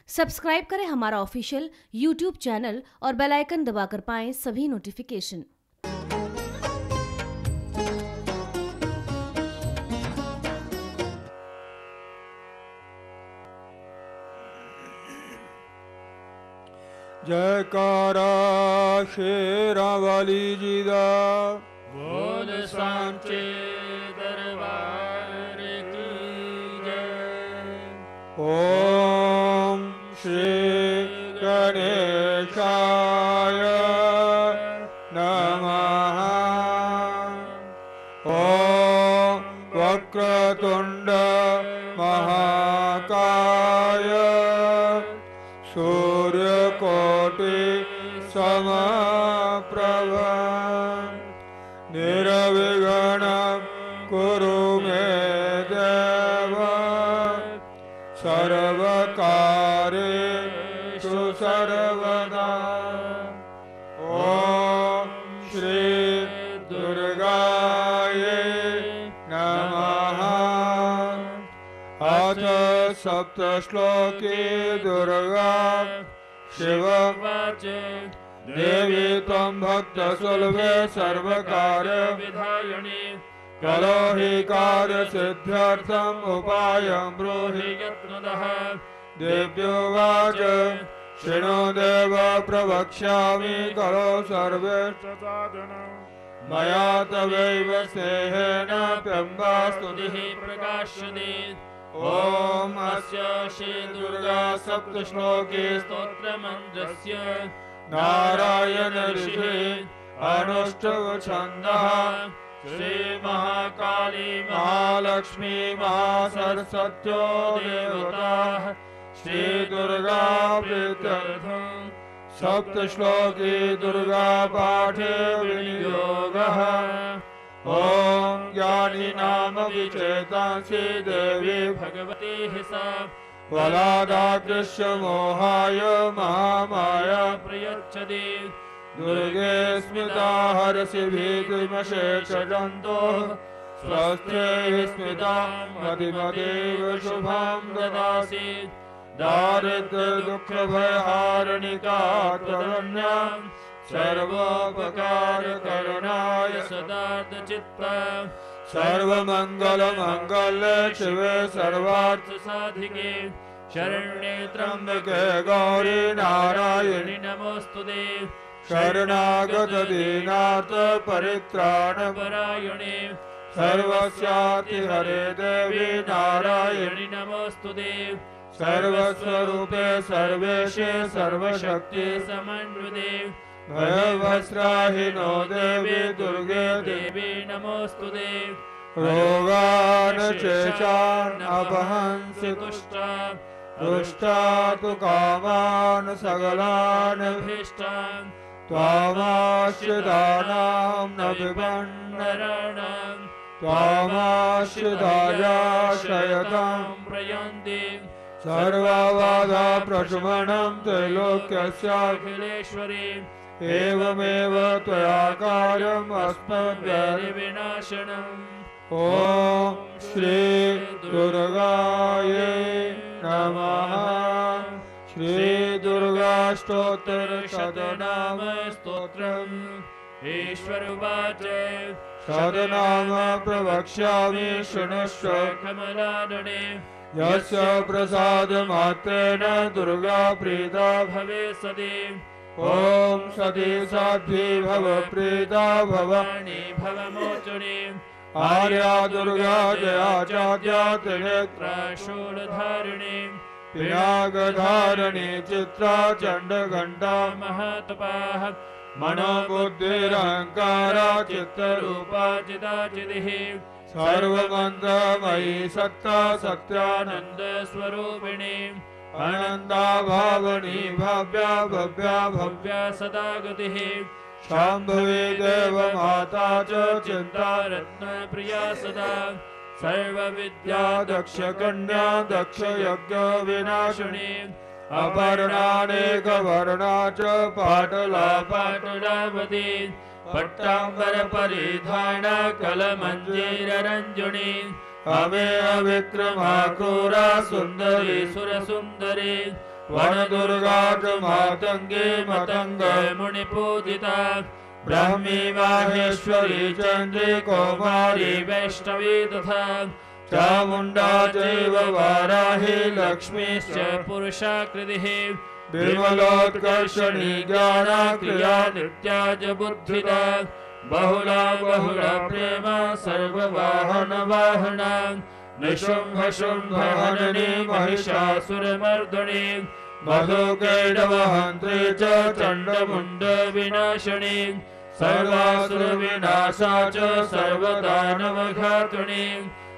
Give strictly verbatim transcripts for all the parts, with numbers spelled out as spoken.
Subscribe करें हमारा official YouTube channel और बेल आइकन दबाकर पाएं सभी नोटिफिकेशन। जयकारा शेरावाली जी दा बोल सांचे दरबार की जय। ओम श्री गणेशाय नमः। ओम वक्रतुंड महाकाय सूर्यकोटि समप्रभ निर्विघ्नं कुरु मे देव सर्वकार्येषु सर्वदा। ओम श्री दुर्गायै नमः। अथ सप्तश्लोकी दुर्गा शिववाच देवी त्वं भक्तसुलभे सर्वकार्य विधायिनी करो हि कार्यसिद्ध्यर्थम् उपायं ब्रूहि यत्नदः। देव्योवाच शृणु देव प्रवक्ष्यामि करो सर्वे मया तवैव स्नेहेन प्यम्बा स्तुतिः प्रकाश्यते। ॐ अस्य श्री दुर्गा सप्तश्लोकी स्तोत्रमन्त्रस्य नारायण ऋषि अनुष्ठुव छन्दः श्री महाकाली महालक्ष्मी महासरस्वत्यो देवताः श्री दुर्गा प्रीत्यर्थं सप्तश्लोकी दुर्गा पाठे विनियोगः। ओम ज्ञानी नाम विचेतांसि देवी भगवती सा वलादाकृष्य मोहाय महामाया प्रयच्छति। दुर्गे स्मिता हरसि भीतिमशेषजन्तो स्वस्थे स्मिता मतिमतीव शुभं ददासि। दारिद्र्य दुःख भयहारिणिका तरण्या सर्वोपकार करुणाय सदार्थ चित्ता सर्वमंगल मंगल्ये शिवे सर्वार्थ साधिके शरण्ये त्र्यंबके गौरी नारायणि नमोस्तुते। शरणागत दीनार्थ परित्राण परायणे सर्वस्याति हरे देवी नारायणि नमोस्तुते। सर्वस्वरूपे सर्वेशे सर्वशक्ति समन्विते भयवस्त्राहिनो देवी दुर्गे देवी नमोस्तुते। रोगान् शेषान् अपहंसि तुष्टा दुष्टा तु कामान् सकलान् अभीष्टान् त्वामाश्रितानां न विपन्नराणां त्वामाश्रितायाश्रयतां प्रयन्ति सर्वबाधा प्रशमनं त्रैलोक्यस्याखिलेश्वरी एवमेव त्वया कार्यम् अस्मद्वैरि विनाशनम्। ॐ श्री दुर्गायै नमः। श्री दुर्गाष्टोत्तर शतनाम स्तोत्रम्। ईश्वर उवाच शतनाम प्रवक्ष्यामि शृणुष्व कमलादने यस्य प्रसादमात्रेण दुर्गा प्रीता भवे सति। ॐ सती साध्वी भव प्रीता भव वाणी भवमोचने आर्या दुर्गा जया चाद्या त्रिनेत्रा शूलधारिणे पिनाकधारिणी चित्रा चण्डघण्टा महत्पाः मनोबुद्धिरहङ्कारा चित्तरूपा चिदाचिदिः सर्वमन्त्रमयी सत्ता सत्यानन्द स्वरूपिणी अनन्ता भावनी भव्या भव्या भव्या भव्या सदा गतिः शाम्भवी देवमाता च चिन्ता रत्न प्रिया सदा सर्वविद्या दक्ष कन्या दक्ष यज्ञ विनाशिनी अपर्णानेकवर्णा च पाटला पाटलावती पट्टांबर परिधान कलमंजीर रंजनी अमे अविक्रमा क्रूरा सुंदरी सुर सुंदरी वनदुर्गा च मातंगी मतंग मुनिपूजिता ब्राह्मी माहेश्वरी चंद्री कौमारी वैष्णवी तथा चामुंडा चैव वाराही लक्ष्मीश्च पुरुषाकृतिः विमलोत्कर्षणी ज्ञाना क्रिया नित्या च बुद्धिदा बहुला बहुला प्रेम सर्ववाहन वाहना निशुंभ शुंभ हननी महिषासुरमर्दिनी मधुकैटवहन्त्री च चण्डमुण्ड विनाशिनी सर्वासुर विनाशा च सर्वदानवघातुनी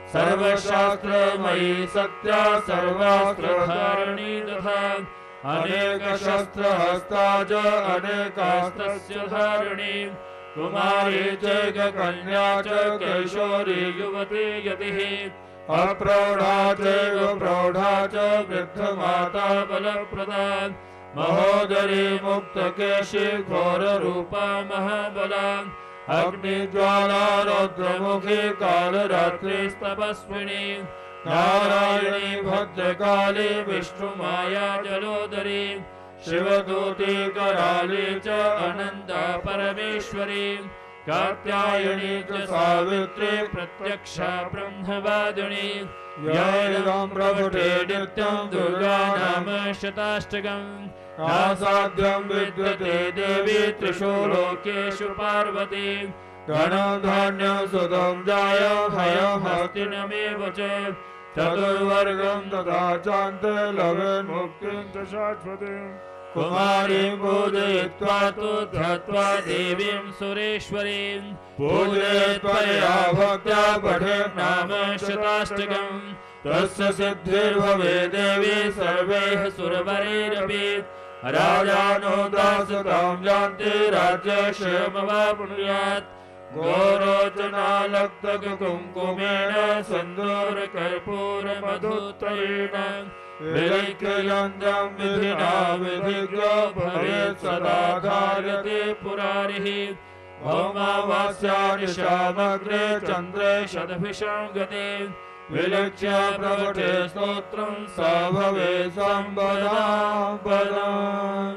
सर्वशास्त्रमयी सत्या सर्वास्त्रधारिणी तथा अनेकशस्त्रहस्ता च अनेकास्त्रस्य धारिणी कुमारी चैककन्या च कैशोरी युवती यतिः अप्रौढा चैव प्रौढा च वृद्धमाता बलप्रदा महोदरी मुक्तकेशी घोररूपा महाबला अग्निज्वाला रौद्रमुखी कालरात्रिस्तपस्विनी नारायणी भद्रकाली विष्णुमाया जलोदरी शिवदूती कराली च अनंता परमेश्वरी कात्यायनी च सावित्री प्रत्यक्षा ब्रह्मवादिनी यैदं प्रभुते नित्यं दुर्गा नाम शताष्टकम् नासाध्यं विद्यते देवी त्रिषु लोकेषु पार्वती धनं धान्यं सुतं जायं हयं हस्तिनमेव च चतुर्वर्गं तथा चान्ते लभेन् मुक्तिं च शाश्वतीम् कुमारीं पूजयित्वा तु ध्यात्वा देवीं सुरेश्वरीं पूजयित्वया भक्त्या पठेत् नाम शताष्टकम् तस्य सिद्धिर्भवे देवी सर्वैः सुरवरैरपि राजानो दासतां जानति राज्यक्षेमवाप्नुयात् गोरोचनालक्तकुङ्कुमेन सन्दूरकर्पूरमधुत्रयेण विलिख्ययन्त्रं विधिना विधिज्ञो भवेत् सदा धार्यते पुरारिः भौमावास्यानिशामग्रे चन्द्रे शतभिषं गते विलक्ष्य प्रवटे स्तोत्रं स भवे सम्पदां पदाम्।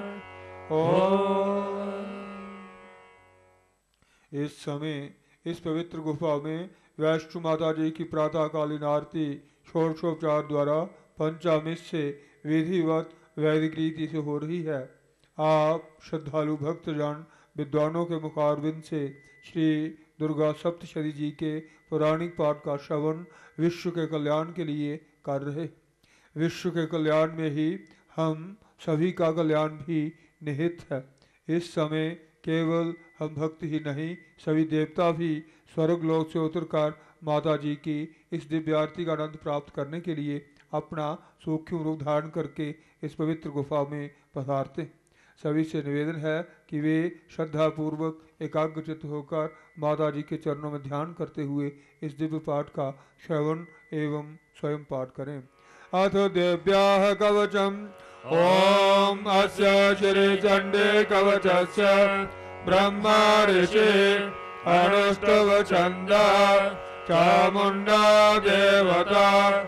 इस समय इस पवित्र गुफा में वैष्णो माता जी की प्रातःकालीन आरती षोडशोपचार द्वारा पंचामृत से विधिवत वैदिक रीति से हो रही है। आप श्रद्धालु भक्तजन विद्वानों के मुखारबिंद से श्री दुर्गा सप्तशती जी के पौराणिक पाठ का श्रवण विश्व के कल्याण के लिए कर रहे। विश्व के कल्याण में ही हम सभी का कल्याण भी निहित है। इस समय केवल हम भक्त ही नहीं, सभी देवता भी स्वर्ग लोक से उतरकर माता जी की इस दिव्य आरती का आनंद प्राप्त करने के लिए अपना सूक्ष्म रूप धारण करके इस पवित्र गुफा में पधारते। सभी से निवेदन है कि वे श्रद्धापूर्वक एकाग्रचित्त होकर माता जी के चरणों में ध्यान करते हुए इस दिव्य पाठ का श्रवण एवं स्वयं पाठ करें। अथ देव्याः कवचम् ओम अस्य श्री चंडे कवचस्य ब्रह्मा ऋषि अनुष्टव छंदा चामुंडा देवता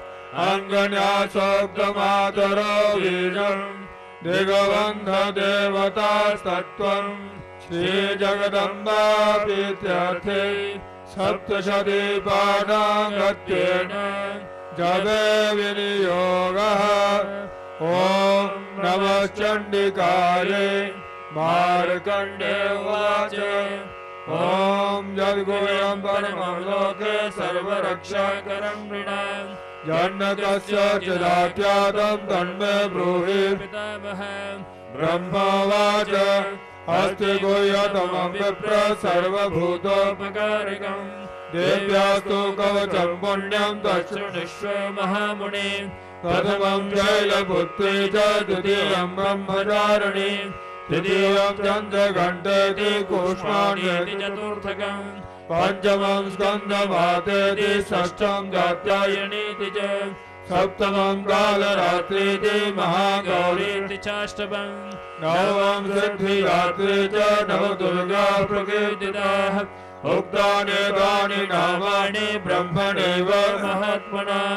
अंगन्यासोक्तमातरो बीजम् दिगबन्ध देवतास्तत्त्वं श्री जगदम्बा प्रीत्यर्थे सप्तशती पाठाङ्गत्येन जपे विनियोगः। ओम नमः चंडिकायै। मार्कण्डे उवाच ओम जद्गुह्यं परमं लोके सर्वरक्षाकरं नृणाम् जन्नकस्य चिदाख्यातं तन्मे ब्रूहि पितामहः। ब्रह्मोवाच अस्ति गुह्यतमं विप्र सर्वभूतोपकारकम् देव्यास्तु कवचं पुण्यं तच्छृणुष्व महामुने। प्रथमं शैलपुत्री च द्वितीयं ब्रह्मचारिणी तृतीयं चन्द्रघण्टेति कूष्माण्येति चतुर्थकम् पंचमं स्कन्दमातेति षष्ठं कात्यायनीति च सप्तमं कालरात्रीति महागौरीति चाष्टमम् नवमं सिद्धिदात्री च नवदुर्गा प्रकीर्तिताः उक्तानि तानि नामानि ब्रह्मणैव महात्मना।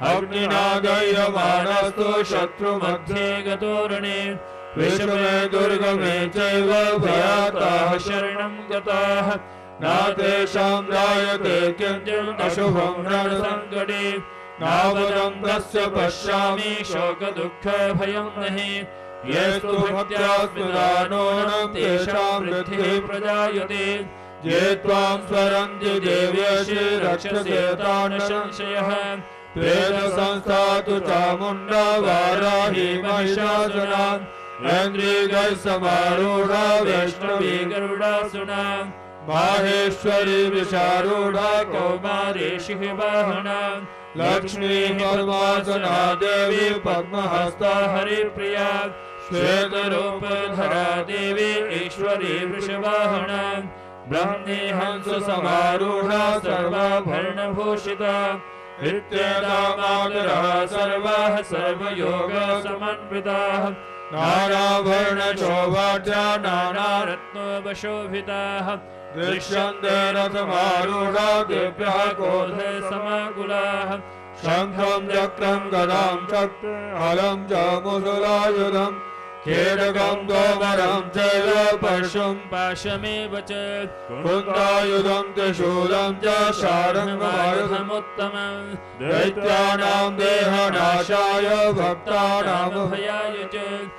अग्निना दह्यमानस्तु शत्रुमध्ये गतोरणे विषमे दुर्गमे चैव भयाताः शरणं गताः न तेषां जायते किञ्चित् अशुभं रणसङ्कटे नावदं तस्य पश्यामि शोकदुःखभयं नहि ये स्तु भक्त्या स्मृतानोऽनं तेषां वृद्धिः प्रजायते ये त्वां स्मरन्ति देव्यसि रक्षसे तान् संशयः प्रेतसंस्था तु चामुण्डा वाराही महिषासुरा ऐन्द्रियैः समारूढा वैष्णवी गरुडासुना माहेश्वरी विशारूढा कौमारी शिखवाहना लक्ष्मी पद्मासना देवी पद्महस्ता हरिप्रिया श्वेतरूपधरा देवी ईश्वरी वृषवाहना ब्रह्मी हंस समारूढा सर्वाभरणभूषिता इत्येतामातरः सर्वाः सर्वयोग समन्विताः नानाभरणशोभाढ्या नानारत्नोपशोभिताः दृश्यन्ते रथमारूढा दिव्यः कोध समाकुलाः शङ्खं चक्रं गदां चक्रहलं च मुसलायुधं खेटकं दोमरं चैव परशुं पाशमेव च कुन्दायुधं त्रिशूलं च शारङ्गमायुधमुत्तमं दैत्यानां देहनाशाय भक्तानां भयाय च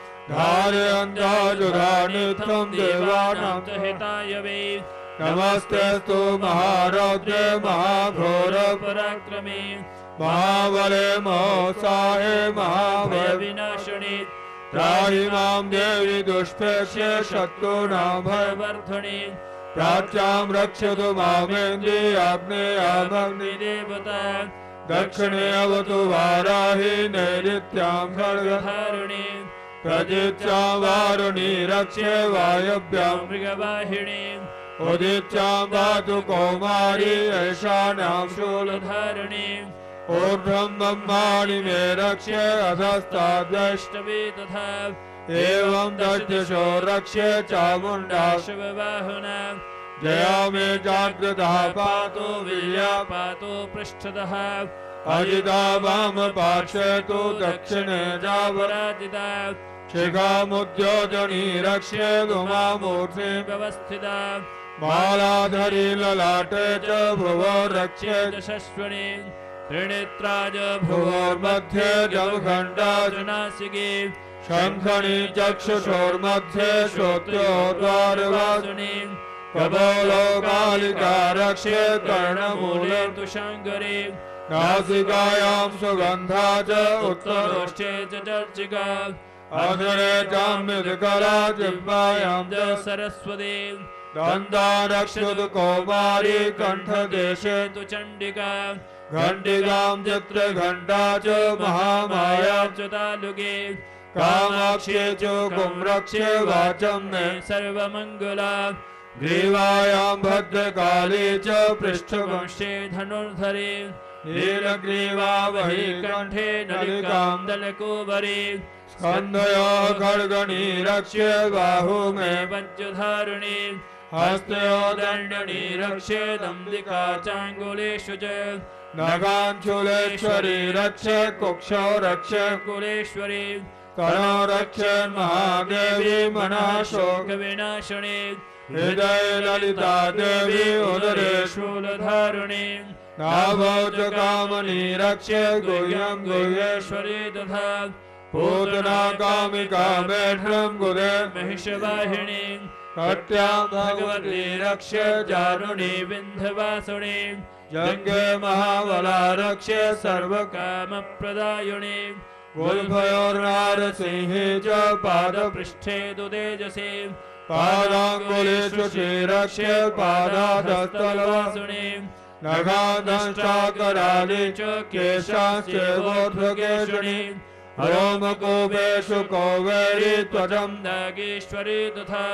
धारयन्त्याजुधानित्यं देवानां च हिताय वै नमस्तेस्तु महारौद्रे महाघोर पराक्रमे महाबले महोत्साहे महाभय विनाशिनी त्राहि मां देवी दुष्प्रेक्ष्य शत्रूणां भयवर्धने प्राच्यां रक्षतु मामेन्द्रि आग्नेयामग्नि देवता दक्षिणे अवतु वाराहि नैऋत्यां खड्गधारिणी प्रजित्यां वारुणी रक्ष्ये वायव्यां मृगवाहिनी उदित्यां धातु कौमारी ऐशान्यां शूलधारिणी ऊर्ध्वं ब्रह्माणि मे रक्ष्ये अधस्ताद्वैष्ट अष्टमे तथा एवं दशदिशो रक्ष्ये चामुण्डा शिववाहना जया मे जागृतः पातु वीर्या पातो पृष्ठतः अजिता वाम पार्श्वे तु दक्षिणे जावरा पराजिता शिखामुद्योजनी रक्ष्ये धूमामूर्ति व्यवस्थिता मालाधरी ललाटे च भुवो रक्ष्ये दशस्वने त्रिनेत्राज भुवोर्मध्ये जमखण्डा नासिके शङ्खणी चक्षुषोर्मध्ये श्रोत्रोद्वारवासुनि वासुनि कपोलो कालिका रक्ष्ये कर्णमूले कर्णमूले तुषाङ्गरे नासिकायां सुगन्धा च उत्तरोष्ठे उत्तरोष्ठे च चर्चिका अधरे चाम्यकला जिह्वायां च च सरस्वती दन्ता रक्षतु कौमारी कण्ठदेशे तु चण्डिका घण्टिकां चित्रघण्टा च महामाया च तालुके कामाक्ष्ये च कुम्रक्ष्ये वाचं मे सर्वमङ्गला ग्रीवायां भद्रकाली च पृष्ठवंशे वंशे धनुर्धरे नीलग्रीवा वही कंठे नलिकां नलिकां दलकोवरे स्कन्धयोः खड्गणी रक्ष्ये बाहु मे वज्रधारिणी हस्तयोदण्डनी रक्षे दम्बिका चाङ्गुलेषु च नगाञ्चुलेश्वरी रक्ष्ये कुक्षौ रक्ष्ये कुलेश्वरी करो रक्ष्ये महादेवी मनः शोक शोकविनाशिनी हृदये ललिता देवी उदरे शूलधारिणी नाभौ च कामनी रक्ष्ये गुह्यं गुह्येश्वरी गुह्येश्वरी तथा पूतना कामिका मेढ्रं गुदे महिषवाहिनी कट्यां भगवती रक्ष्ये जारुणी विन्ध्यवासिनी जङ्गे महाबला रक्ष्ये सर्वकामप्रदायिनी गुल्फयोर्नारसिंहे च पादपृष्ठे पृष्ठे तु तेजसे पादाङ्गुलेषु रक्ष्ये पादाधस्तलवासुनि नखादंष्टाकराले च केशाश्चैवोर्ध्वकेशुनि रोमकोपेषु कौवेरी त्वचं नागेश्वरी तथा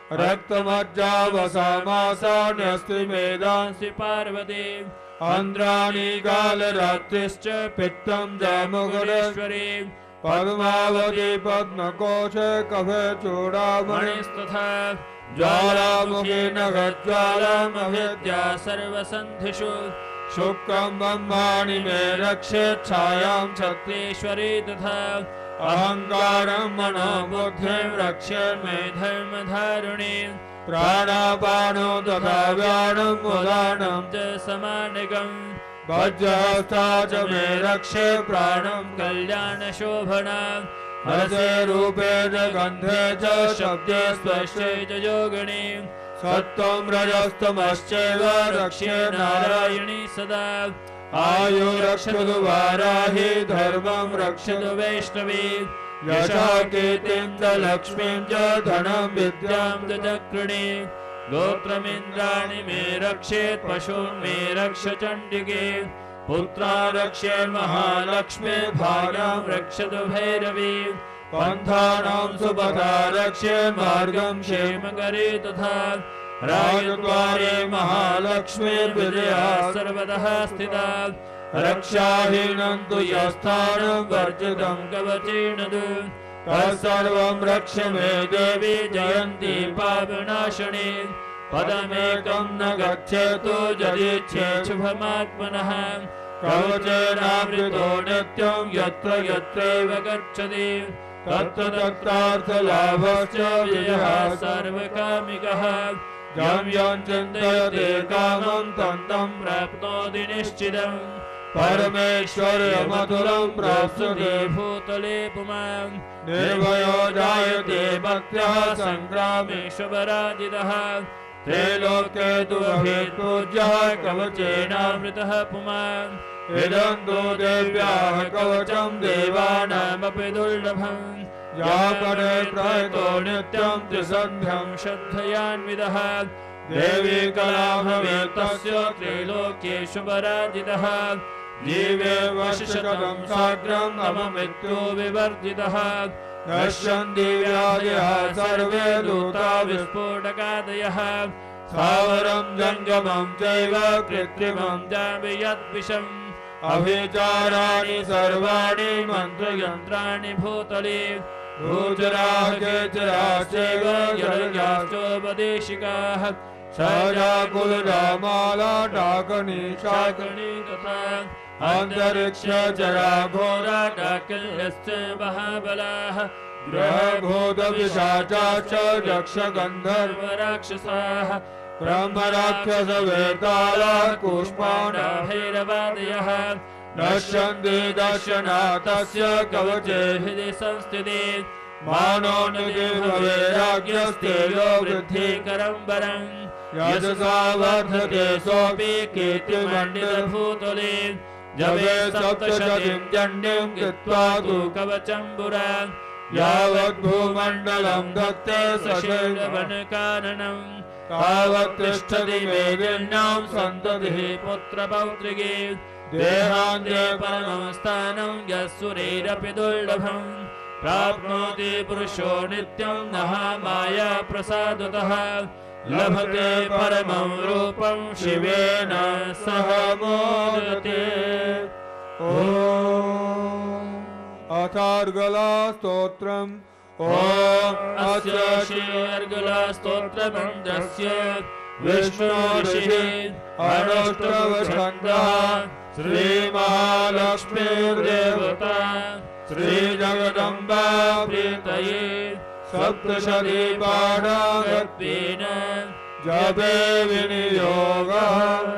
रक्तमज्जावसामासा न्यस्ति मेदांसि पार्वती आन्द्राणि कालरात्रिश्च पित्तं जामुगुरेश्वरी पद्मावती पद्मकोशे कफे चूडामणि मणिस्तथा ज्वालामुखी नखज्वालामभिद्या सर्वसन्धिषु शुक्रं ब्रह्माणि मे रक्षेत् छायां छत्रेश्वरी तथा अहङ्कारं मनोबुद्धिं रक्षेत् मे धर्मधारिणी प्राणापानो तथा व्यानं उदानं च समानिकम् वज्रहस्ता च मे रक्षे प्राणं कल्याणशोभनाम् रसे रूपे च गन्धे च शब्दे स्पर्शे च योगिनी सत्त्वं रजस्तमश्चैव रक्षे नारायणी सदा आयु रक्षतु वाराहि धर्मं रक्षतु वैष्णवी यशः कीर्तिं च लक्ष्मीं च धनं विद्यां विद्यां च चक्रिणी गोत्रमिन्द्राणि मे रक्षेत् पशून् मे रक्ष चण्डिके पुत्रा रक्षे महालक्ष्मी भार्यां रक्षतु भैरवी पन्थानां सुपथा रक्षे मार्गं क्षेमकरी तथा राजद्वारे महालक्ष्मीर्विजया सर्वतः स्थिता रक्षाहीनं तु यस्थानं वर्जितं कवचेन तु तत्सर्वं रक्ष मे देवी जयन्ती पापनाशिनी पदमेकं न गच्छेतु यदिच्छेत् शुभमात्मनः कवचेनावृतो नित्यं यत्र यत्रैव गच्छति तत्र तत्रार्थलाभश्च विजयः सर्वकामिकः यं यं चिन्तयते कामं तं तं प्राप्नोति निश्चितम् परमेश्वर्यमधुरं प्राप्स्यते भूतले पुमान् निर्भयो जायते भक्त्या सङ्ग्रामेषु पराजितः त्रैलोक्ये तु अभेत्पूज्यः कवचेनामृतः पुमान् इदं तु देव्याः कवचं देवानामपि दुर्लभम् या पठे प्रयतो नित्यं त्रिसन्ध्यं श्रद्धयान्वितः देवी कलाभवेत्तस्य त्रैलोक्येषु पराजितः जीवे वर्षशतं साग्रं मम मृत्यो विवर्जितः नश्यन्ति व्याधयः सर्वे दूता विस्फोटकादयः स्थावरं जङ्गमं चैव कृत्रिमं जामि यद्विषम् अभिचाराणि सर्वाणि मन्त्रयन्त्राणि भूतले भूचराः केचराश्चैव यज्ञाश्चोपदेशिकाः सजाकुलरामाला डाकनी शाकनी तथा अन्तरिक्ष चरा घोरा डाकिल्यश्च महाबलाः ग्रहभूतपिशाचाश्च यक्षगन्धर्व राक्षसाः ब्रह्मराक्षसवेताला कूष्माण्डा भैरवादयः नश्यन्ति दर्शनाथस्य कवचे हृदि संस्थिते मानोन्नति भवेराज्ञस्तेजो वृद्धिकरं वरम् यशसा वर्धते सोऽपि कीर्तिमण्डितभूतले जवे सप्तशतीं चण्डीं कृत्वा तु कवचं पुरा यावद्भूमण्डलं धत्ते सशैलवनकाननम् तावत् तिष्ठति मेदिन्यां सन्ततिः पुत्रपौत्रिके देहान्ते परमं स्थानं यस्सुरैरपि दुर्लभम् प्राप्नोति पुरुषो नित्यं नः माया प्रसादतः लभते परमं रूपं शिवेन सह मोदते। ॐ अथार्गला स्तोत्रम् ॐ अस्य श्रीर्गुलस्तोत्रमन्त्रस्य विष्णोर्षिः अनुष्टवछन्दः श्रीमहालक्ष्मीर्देवता श्रीजगदम्बा प्रीतये सप्तशती पाठागत्वेन जपे विनियोगः।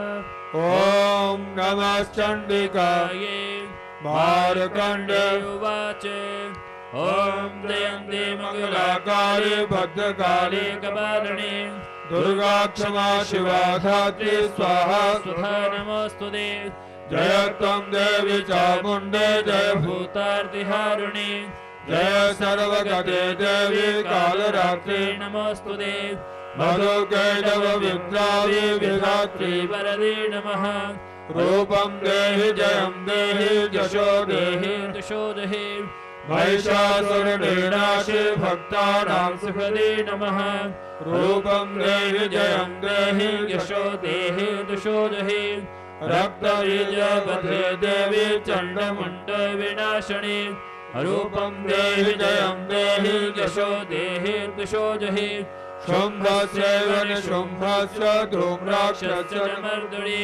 ॐ नमः चण्डिकायै मार्कण्डे उवाच ॐ जयन्ती मङ्गलाकारि भद्रकाली कपालिनी दुर्गा क्षमा शिवा धात्री स्वाहा सुधा नमोऽस्तुते। जय त्वं देवी चामुण्डे जय भूतार्तिहारिणी जय सर्वगते देवी कालरात्रि नमोऽस्तुते। मधुकैटव विद्रावि विधात्री वरदे नमः। रूपं देहि जयं देहि यशो देहि दिशो देहि महिषासुरनिर्नाशे भक्तानां सुखदे नमः। रूपं देहि जयं देहि यशो देहि दिशो देहि रक्तबीजपथे देवी चण्डमुण्ड विनाशिनी रूपं देहि जयं देहि यशो देहि दिशो देहि शुम्भस्यैव निशुम्भस्य धूम्राक्षस्य मर्दिनी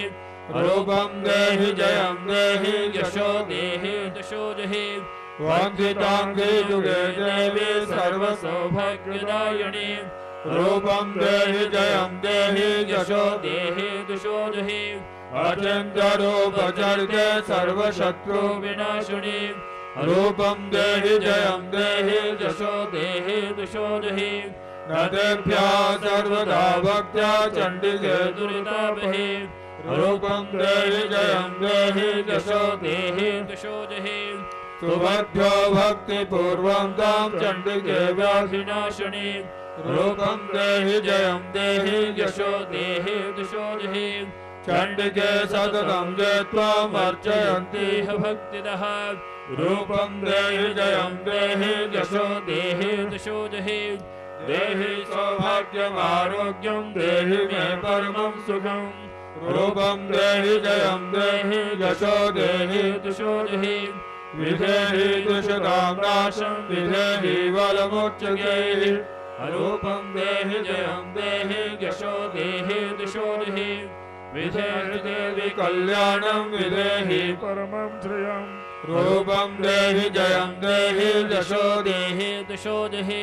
रूपं देहि जयं देहि यशो देहि दशो जहि वन्दिताङ्गे युगे देवी सर्वसौभाग्यदायिनी रूपं देहि जयं देहि यशो देहि दशो जहि अचिन्त्यरूपचरिते सर्वशत्रु विनाशिनी रूपं देहि जयं देहि यशो देहि दशो जहि नदेभ्यः सर्वदा भक्त्या चण्डिके दुरितापहे रूपं देहि जयं देहि यशो देहि दशो जहि तुभ्यो भक्तिपूर्वं तां चण्डिके व्याधिनाशिनी रूपं देहि जयं देहि यशो देहि दशो जहि चण्डिके सततं ये त्वामर्चयन्ति देह भक्तिदः रूपं देहि जयं देहि यशो देहि दशो जहि देहि सौभाग्यमारोग्यं देहि मे परमं सुखं रूपं देहि जयं देहि यशो देहि दशो जहि विधेहि दुष्टां नाशं विधेहि बलमुच्चयैः रूपं देहि जयं देहि यशो देहि दशो जहि विधेहि देवि कल्याणं विधेहि परमं श्रियं रूपं देहि जयं देहि यशो देहि दशो जहि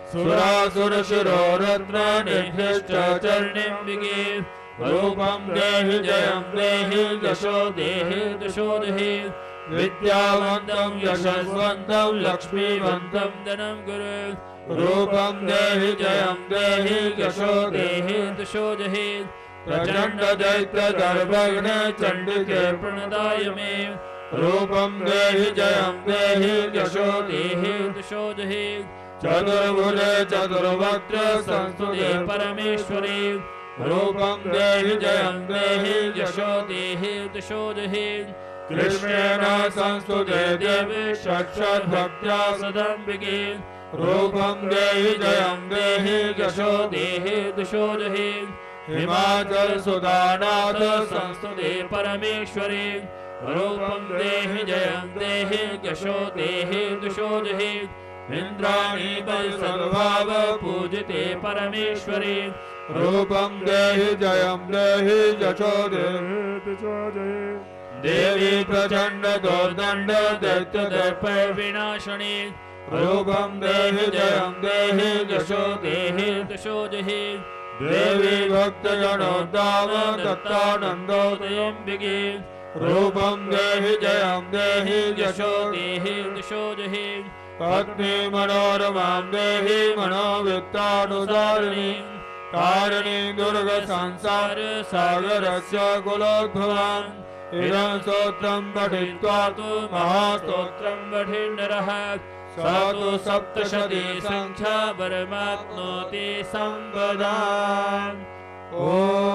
सुरासुरशिरोरत्ननिर्दिष्ट चरणिम्बिके रूपं देहि जयं देहि यशो देहि दशो जहि विद्यावन्तं यशस्वन्तं लक्ष्मीवन्तं धनं गुरु रूपं देहि जयं देहि यशो देहि दशो जहि प्रचण्ड दैत्य दर्भग्ने चण्डिके प्रणदाय मे रूपं देहि जयं देहि यशो देहि दशो जहि चतुर्भुजे चतुर्वक्त्र संस्तुते परमेश्वरी रूपं देहि जयं देहि यशो देहि दशो जहि कृष्णेन संस्तुते देवी षट्षद्भक्त्या सदम्बिके रूपं देहि जयं देहि यशो देहि दशो जहि हिमाचल सुदानाथ संस्तुते परमेश्वरी रूपं देहि जयं देहि यशो देहि दशो जहि इन्द्राणी सर्वभाव पूजिते परमेश्वरी रूपं देहि जयं देहि यशो देहि दशो जहि देवी प्रचण्ड दोर्दण्ड दैत्य दर्प विनाशिनी रूपं देहि जयं देहि यशो देहि दशो जहि देवी भक्तजनोद्धाम दत्तानन्दोदयम्बिके रूपं देहि जयं देहि यशो देहि दशो जहि पत्नी मनोरमां देहि मनोवित्तानुदारिणी तारिणी दुर्ग संसार सागरस्य कुलोद्भवाम् इदं स्तोत्रं पठित्वा तु महास्तोत्रं पठिन्नरः स तु सप्तशती संख्या परमाप्नोति सम्पदाम् ॐ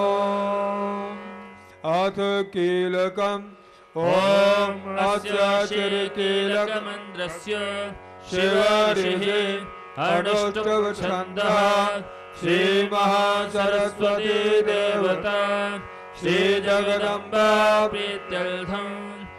अथ कीलकम् ॐ अस्य श्रीकीलकमन्त्रस्य शिवऋषिः अष्टवछन्दः श्रीमहासरस्वती देवता श्रीजगदम्बा प्रीत्यर्थं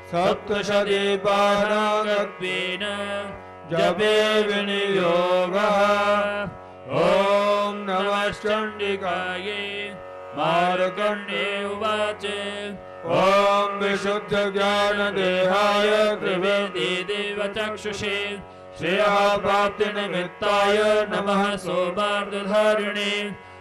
सप्तशतीपारागत्वेन जपे विनियोगः ॐ नमः चण्डिकायै मार्कण्डे उवाच ॐ विशुद्धज्ञानदेहाय त्रिवेदी देवचक्षुषे श्रेयः प्राप्तिनिमित्ताय नमः सौभाग्यधारिणे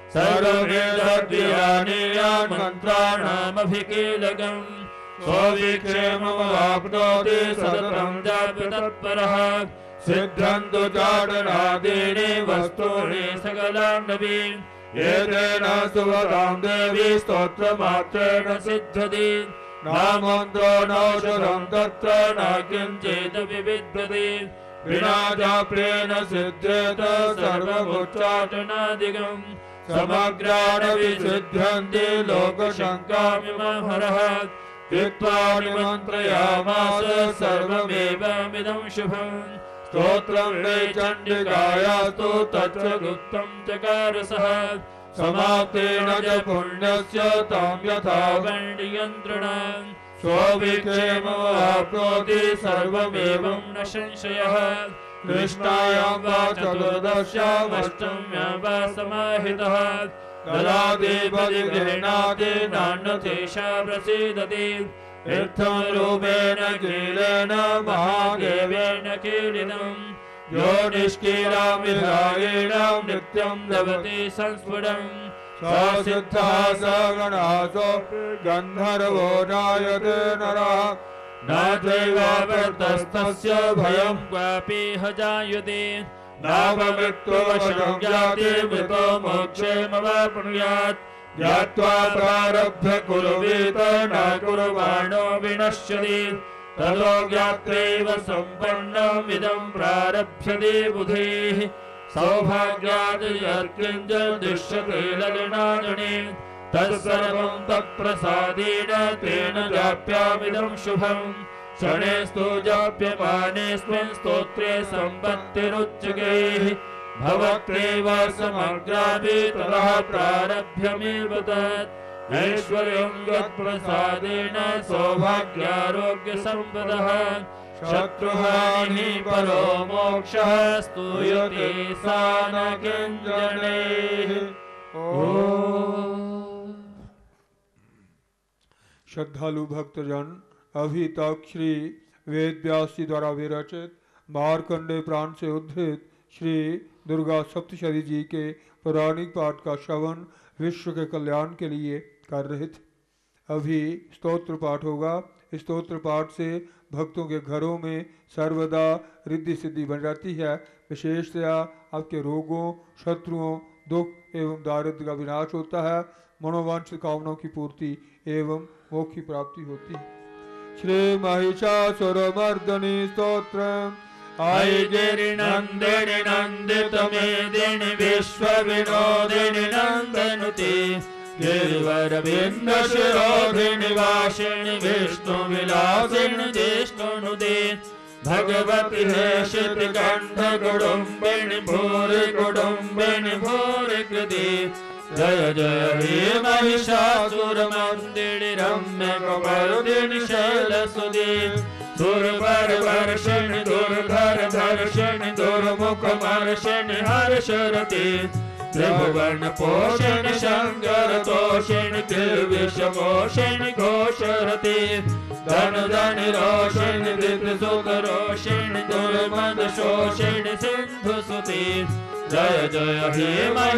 सर्ववेदद्विजानीयान् मन्त्राणामभिकीलकम् स्वविक्षेममवाप्नोति सततं तत्परः सिद्धन्तु चाटनादीनि वस्तूनि सकलाण्डवी एतेन सुवतां देवी स्तोत्रमात्रेण सिद्धति नामन्त्रो नौषधं तत्र न किञ्चिदपि विद्यते विना चाप्रेण सिद्ध्येत सर्वमुच्चाटनादिकम् समग्राणविसिद्ध्यन्ति लोकशङ्कामिमहरः कृत्वा निमन्त्रयामास सर्वमेवमिदं शुभम् स्तोत्रं वै चण्डिकायास्तु तच्च गुप्तं चकारसः समाप्तेन च पुण्यस्य तं यथा वण्डियन्त्रणम् स्वविक्षेममवाप्नोति सर्वमेवं न संशयः कृष्णायां वा चतुर्दश्यामष्टम्यां अष्टम्यां वा समाहितः ददाति पदिगृह्णाति नान्यथेषा प्रसीदति इत्थं रूपेण कीलेन महादेवेन कीलितम् यो निष्कीलां विधायेन नित्यं दवति संस्फुटम् स सिद्धः स गणासो गन्धर्वो जायते नरः न चैवावर्तस्तस्य भयं क्वापि ह जायते नापमृत्युवशं याति मृतो मोक्षेमवाप्नुयात् ज्ञात्वा प्रारब्ध कुरुवीत न कुर्वाणो विनश्यति ततो ज्ञात्रैव सम्पन्नमिदं प्रारभ्यते बुधेः सौभाग्यात् यत्किञ्चित् दृश्यते ललिनाजने तत्सर्वं तत्प्रसादेन तेन जाप्यामिदं शुभम् शणेस्तु जाप्यमानेऽस्मिन् स्तोत्रे सम्पत्तिरुच्यते भवत्येव समग्रापि ततः प्रारभ्यमेव तत् ऐश्वर्यं यत्प्रसादेन सौभाग्यारोग्यसम्पदः शत्रुहानिः परो मोक्षः स्तूयते सा न किञ्चनैः। श्रद्धालु भक्तजन, अभी तक श्री वेद व्यास जी द्वारा विरचित मार्कंडेय पुराण से उद्धृत श्री दुर्गा सप्तशती जी के पौराणिक पाठ का श्रवण विश्व के कल्याण के लिए कर रहे थे। अभी स्तोत्र पाठ होगा। इस स्तोत्र पाठ से भक्तों के घरों में सर्वदा रिद्धि सिद्धि बन जाती है। विशेषतया आपके रोगों, शत्रुओं, दुख एवं दारिद्र्य का विनाश होता है। मनोवांछित कामनाओं की पूर्ति एवं मोक्ष की प्राप्ति होती है। श्री महिषासुरमर्दनी स्तोत्र। आई गिरिनंदिनि नंदित मेदिनि विश्व विनोदिनि नंदनुते गिरिवर बिंद शिरोधिनि वासिनि विष्णु विलासिनि जिष्णुनुते भगवति हेशित कंठ कुडुम्बिनि भूरि कुडुम्बिनि भूरि कृति जय जय हे महिषासुरमर्दिनि रम्य कमरुदिनि शैलसुते दुर्वर वर्षिणि दुर्धर धर्षिणि दुर्मुख मर्षिणि हर्षरति त्रिभुवन पोषिणि शंकर तोषिणि किल्बिष मोषिणि घोषरति धन धन रोषिणि धृत सुख रोषिणि दुर्मद शोषिणि सिंधु सुति जय जय हे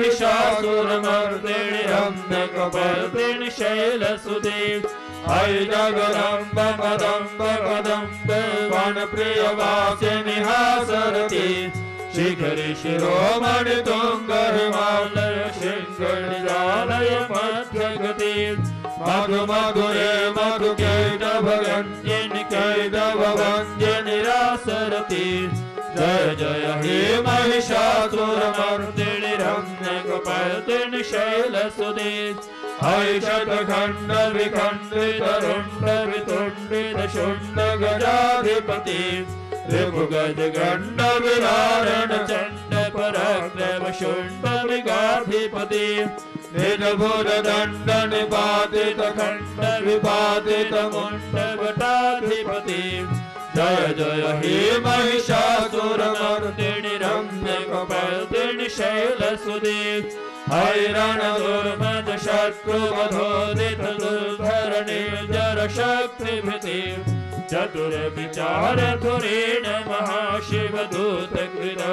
महिषासुरमर्दिनि रम्य कपर्दिनि शैलसुते आई जगदम्ब कदम्ब कदम्ब वन प्रिय वासिनि हासरति शिखरि शिरोमणि तुंग हिमालय शृंगनिजालय मध्यगति मधु मधुरे मधु कैटभ गंजनि कैटभ भंजनि रासरति जय जय हे महिषासुरमर्दिनि रम्य कपर्दिनि शैलसुते आई शतखंड विखंडित रुंड वितुंडित शुंड गजाधिपति ऋभुगज गंड विदारण चंड पराक्रम शुंड विगाधिपति निज भुज दंड निपातित खंड विपातित मुंड वटाधिपति जय जय हे महिषासुरमर्दिनि रम्य कपर्दिनि शैलसुते हैरण दुर्मद शत्रु वधोदित दुर्धर निर्जर शक्तिभिति चतुर विचार धुरेण महाशिव दूत कृत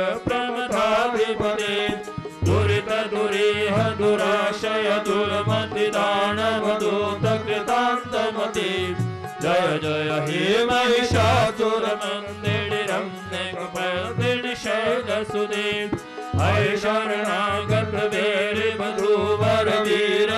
प्रमथाधिपति दुरित दुरीह दुराशय दुर्मति दानव दूत कृतान्तमति जय जय हे महिषासुरमर्दिनि रम्य कपर्दिनि शैलसुते हय शरणागत वीर वधूवर वीर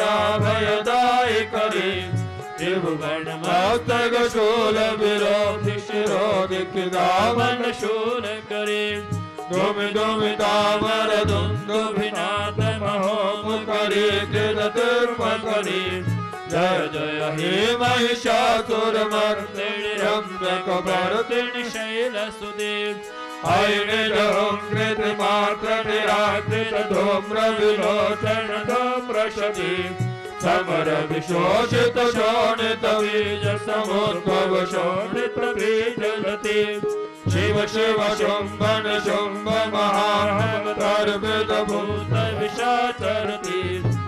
पराभयदाय करे त्रिभुवन मस्तक शूल विरोधि शिरोधि दामन शूल करे दुमि दुमि तामर दुन्दुभिनाथ महोम करे कृतर्म करे जय जय हे महिषासुरमर्दिनि रम्य कपर्दिनि शैलसुते ऐनिजहंकृत मात्र निराकृत धूम्र विलोचन धूम्रशती समर विशोषित शोणित बीज समुद्भव शोणित बीज लती शिव शिव शुंभन शुंभ महाहवतर्पित भूत विशाचरती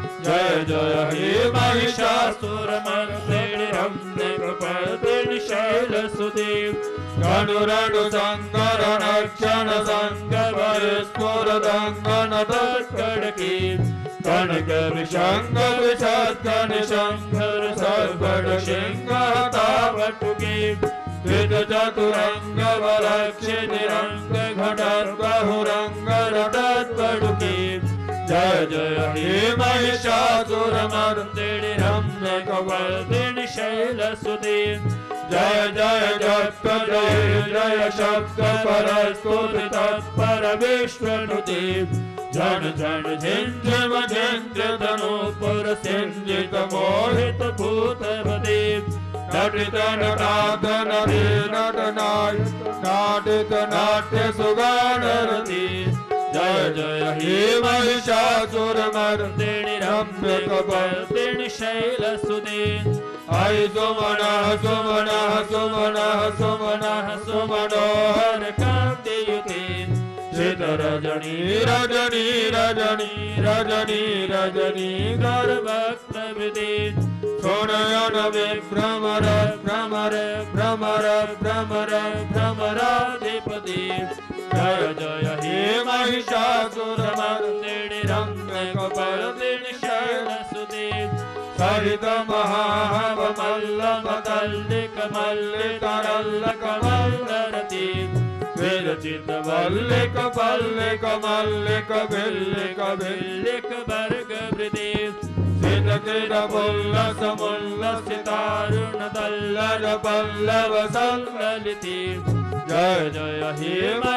जय हे महिषासुरमर्दिनि रम्य कपर्दिनि शैलसुते गणुरणु शङ्कर नक्षण शङ्कर स्फुरदङ्गन तत्कड़की कनक विशंग विषत्कन शंकर सर्वड सिंह तावटुकी विद चतुरंग वलक्षि निरंग घटत बहुरंग रटत पडुकी जय जय हे महिषासुरमर्दिनि रम्य कपर्दिनि शैलसुते जय जय जगत जय जय शब्द परस्तुति तत्पर विश्वनुते जन जन झिंझिम झिंझ धनु पुर सिंजित मोहित भूतपते नटित नटात नटे नटनाय नाटित नाट्य सुगानरति जय जय हे महिषासुरमर्दिनि रम्य कपर्दिनि शैलसुते आई सुमनः सुमनः सुमनः सुमनः सुमनोहर कान्तियुते चित रजनी रजनी रजनी रजनी रजनी गर्भक्त्रविदे सोनयन विभ्रमर भ्रमर भ्रमर भ्रमर भ्रमराधिपति जय जय हे महिषासुरमर्दिनि रम्य कपर्दिनि शैलसुते सहित महाहव मल्ल मदल्लिक मल्लिक रल्लक मल्लरति विरचित वल्लिक पल्लिक मल्लिक भिल्लिक भिल्लिक वर्ग वृदे सित किर मुल्लस मुल्लसितारुण दल्लर पल्लव संललिते जय जय हे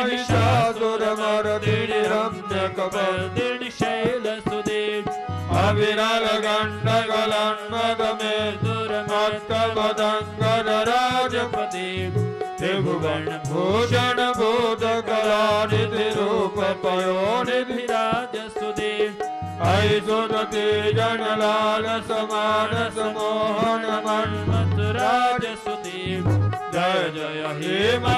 महिषासुरमर्दिनि रम्य कपर्दिनि शैलसुते अविरल गंडगलन्मद में दुर्मत्त मदंगन राजपति त्रिभुवन भूषण भूत कलानिधि रूप पयोनिधि राजसुते आई सुनते जन लाल समान समोहन मन्मथ राजसुते जय जय हे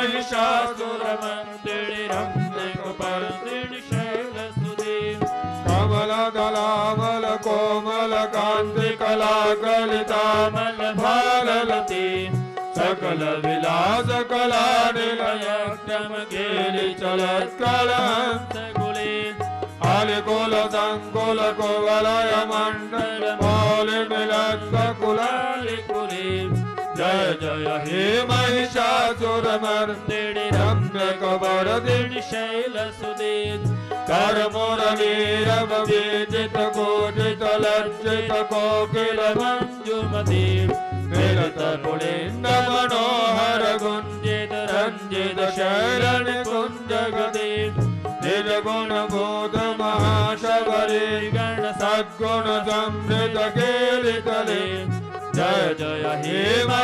महिषासुरमर्दिनि रम्य कपर्दिनि शैलसुते कमल दलामल कोमल कांति कला कलितामल भाललती सकल विलास कला निलय क्रम गेली चलत कलहंस गुले आलिकुल संकुल कुवलय मंडल मौलि मिलत कुलालिकुले जय जय हे महिषासुरमर्दिनि रम्य कपर्दिनि शैलसुते कर मुरलीरव विजित गोजित लज्जित कोकिल मंजुमती विरत पुलिंद मनोहर गुंजित रंजित शरण कुंजगति निज गुण बोध महाशबरी गण सद्गुण समृत केलितले जय जय हे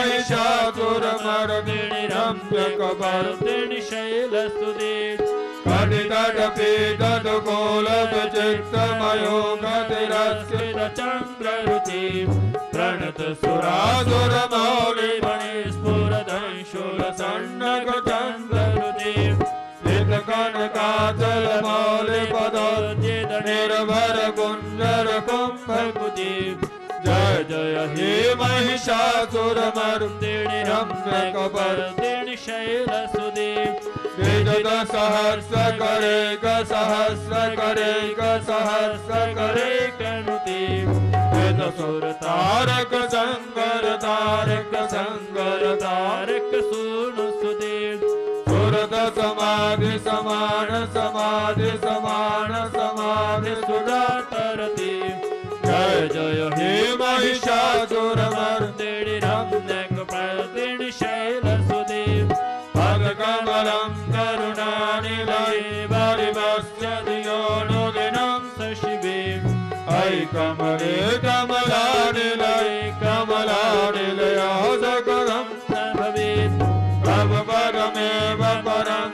महिषासुरमर्दिनि रम्य कपर्दिनि शैलसुते कटितट पीतट कोलप चित्तमयो गतिरस्कृत चन्द्ररुचि प्रणत सुरासुर मौलि मणि स्फुरदंशूल सन्नक चन्द्ररुचि स्थित कनकाचल मौलि पदोज्जित निर्भर कुञ्जर कुम्भकुचि जय जय हे महिषासुरमर्दिनि रम्य कपर्दिनि शैलसुते विदत सहस्र करेक सहस्र करेक सहस्र करेक नुति विद सुर तारक संगर तारक संगर तारक सूनु सुते सुरत समाधि समान समाधि समान समाधि सुधा तरति जय जय हे महिषासुरमर्दिनि रम्य कपर्दिनि शैलसुते कमलं करुणानिलये परिवस्य धियो नुदिनं सशिवे अयि कमले कमलानिलये कमलानिलया सकलं न भवेत् तव परमेव परं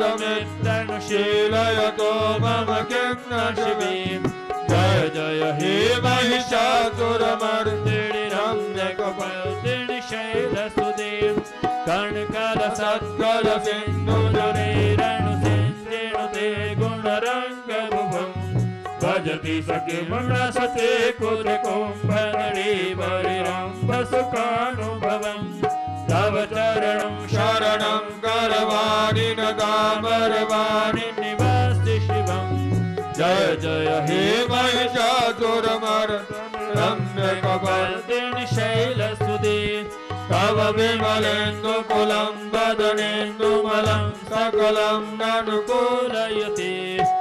पदमित्तनुशीलयतो मम किं न शिवे जय जय हे महिषासुरमर्दिनि रम्य कपर्दिनि शैलसुते कर्णकल सत्कल सिंधु जने रणु सिंधु ते गुण रंग भुवं भजति सखि मृण सचे कुल कुंभनड़ी बलिरंभ सुखानुभवम् तव चरणं शरणं करवाणि न दामरवाणि निवासि शिवम् जय जय हे महिषासुरमर्दन रम्यकपर्दिनि शैलसुते तव विमलेन्दुकुलं वदनेन्दुमलं सकलं ननुकूलयते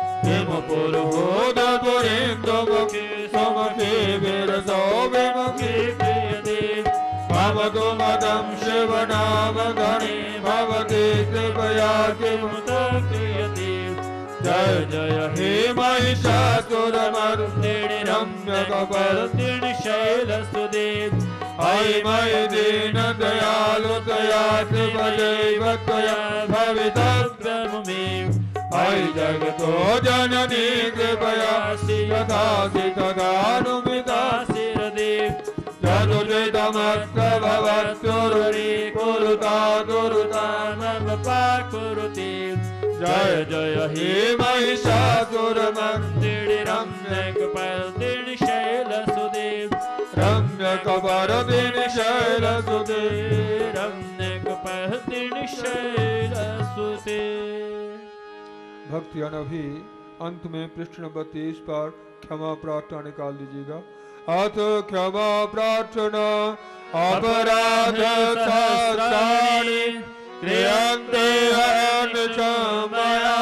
हिमपुरुहोदपुरेन्दुमुखे सुमुखे विरसो विमुखे क्रियते भवतु मदं शिवनामधने भवते कृपया किमुत क्रियते जय जय हे महिषासुरमर्दिनि रम्यकपर्दिनि शैलसुते अयि मयि दीन दयालु दया कृपदैव त्वया भवितव्यं मे अयि जगतो जननी कृपया यथासि तदानुमितासि हृदि यदुचितमत्र भवत्युरुणी कुरुता दुरुता नमपाकुरुते जय जय हे महिषासुरमर्दिनि रम्यकपर्दिनि शैलसुते रम्यकपर्दिनि शैलसुते रम्यकपर्दिनि शैलसुते। भक्तियान अभी अंत में पृष्ठ नंबर तेईस पर क्षमा प्रार्थना निकाल दीजिएगा। अथ क्षमा प्रार्थना अपराध सहस्राणि क्रियन्ते अनक्षमया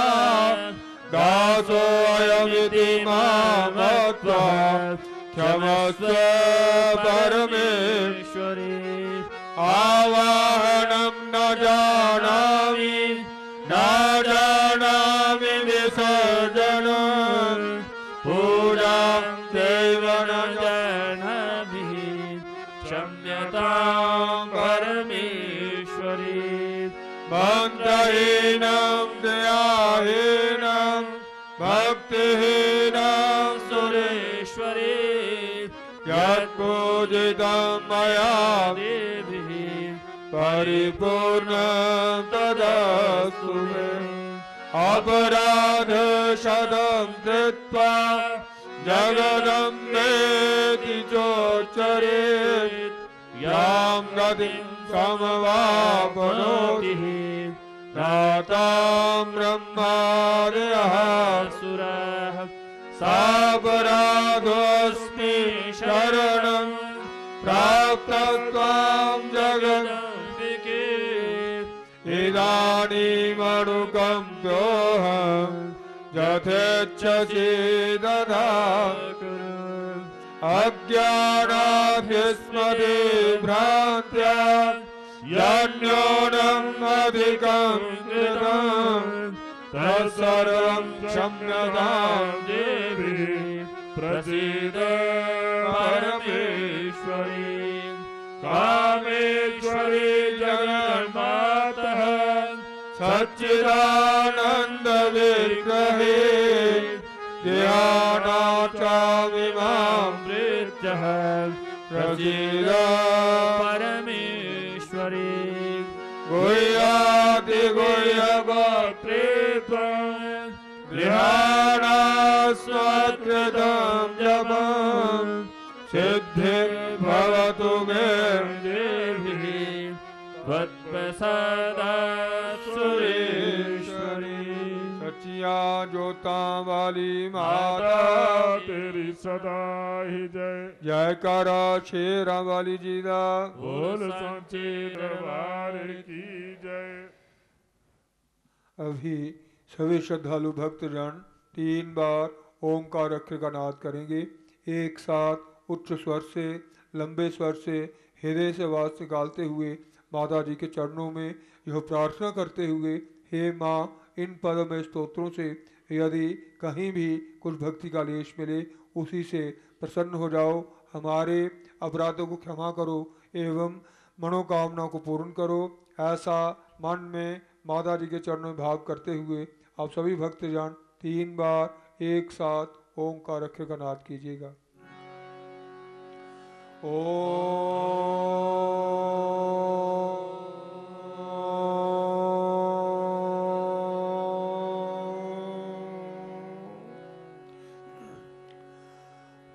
दासोऽयमिति मां मत्वा क्षमस्व परमेश्वरी। आवाहनं न जानामि न जानामि विसर्जनं पूजां चैव न जानामि क्षम्यतां परमेश्वरी। मन्त्रहीनं दयाहीनं भक्तिहीनं सुरेश्वरी यत्पूजितं मया देवी परिपूर्णं तदस्तु मे। अपराधशतं कृत्वा जगदम्बेति चोच्चरेत् यां गतिं समवाप्नोति नातां ब्रह्मादयः सुराः सापराधोऽस्मि शरणं प्राप्तत्वां जगदम्बिके। इदानीमनुकम्प्योऽहं यथेच्छसि ददातु। अज्ञानाद्यस्मदे भ्रान्त्या यन्योनम् अधिकं कृतं तत्सर्वं क्षम्यतां देवी प्रसीद परमेश्वरी। कामेश्वरी जगन्मातः सच्चिदानन्द विग्रहे ध्यानाचामि मां प्रीत्यः प्रसीद परमेश्वरी। गुह्याति गुह्यगोत्रे त्वं गृहाणास्वकृतं जपं सिद्धिं भवतु मे देवी त्वत्प्रसादा सुरेश्वरी। सचिया जोता वाली माता माता तेरी सदा ही जय। जयकारा शेरा वाली जी दा। बोल सांचे दरबार की जय। अभी सभी श्रद्धालु भक्तजन तीन बार ओंकार अक्षर का नाद करेंगे। एक साथ उच्च स्वर से लंबे स्वर से हृदय से आवाज निकालते हुए माता जी के चरणों में यह प्रार्थना करते हुए, हे माँ, इन पदमय स्तोत्रों से यदि कहीं भी कुछ भक्ति का लेश मिले उसी से प्रसन्न हो जाओ। हमारे अपराधों को क्षमा करो एवं मनोकामना को पूर्ण करो। ऐसा मन में माता जी के चरणों में भाव करते हुए आप सभी भक्तजन तीन बार एक साथ ओंकार अक्षर का नाद कीजिएगा।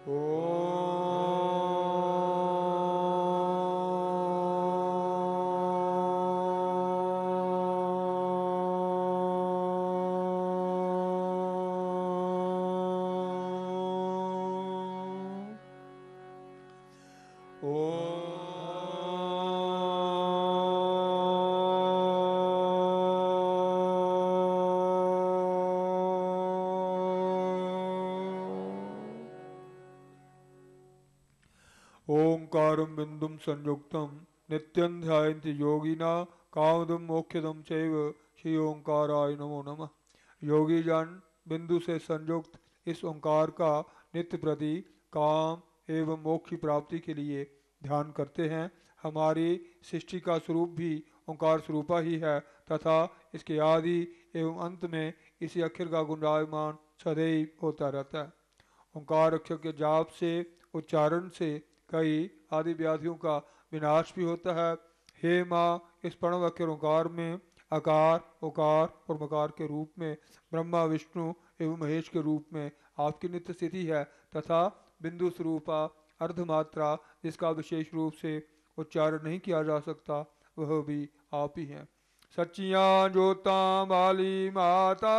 ओंकारं बिंदुम संयुक्तम नित्यं ध्यायन्ति योगिना कामदम मोक्षदम चैव श्री ओंकाराय नमो नमः। योगी जन बिंदु से संयुक्त इस ओंकार का नित्य प्रति काम एवं मोक्ष की प्राप्ति के लिए ध्यान करते हैं। हमारी सृष्टि का स्वरूप भी ओंकार स्वरूपा ही है तथा इसके आदि एवं अंत में इसी अक्षर का गुंजायमान सदैव होता रहता है। ओंकार अक्षर के जाप से उच्चारण से कई आदि व्याधियों का विनाश भी होता है। हे माँ, इस प्रणव अक्षर ओंकार में आकार, उकार और मकार के रूप में ब्रह्मा, विष्णु एवं महेश के रूप में आपकी नित्य स्थिति है तथा बिंदु स्वरूपा अर्धमात्रा जिसका विशेष रूप से उच्चारण नहीं किया जा सकता वह भी आप ही हैं। सच्चियां जोता वाली माता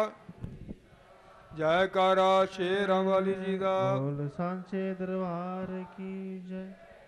जयकारा शेर वाली जी दा बोल सांचे दरबार की जय।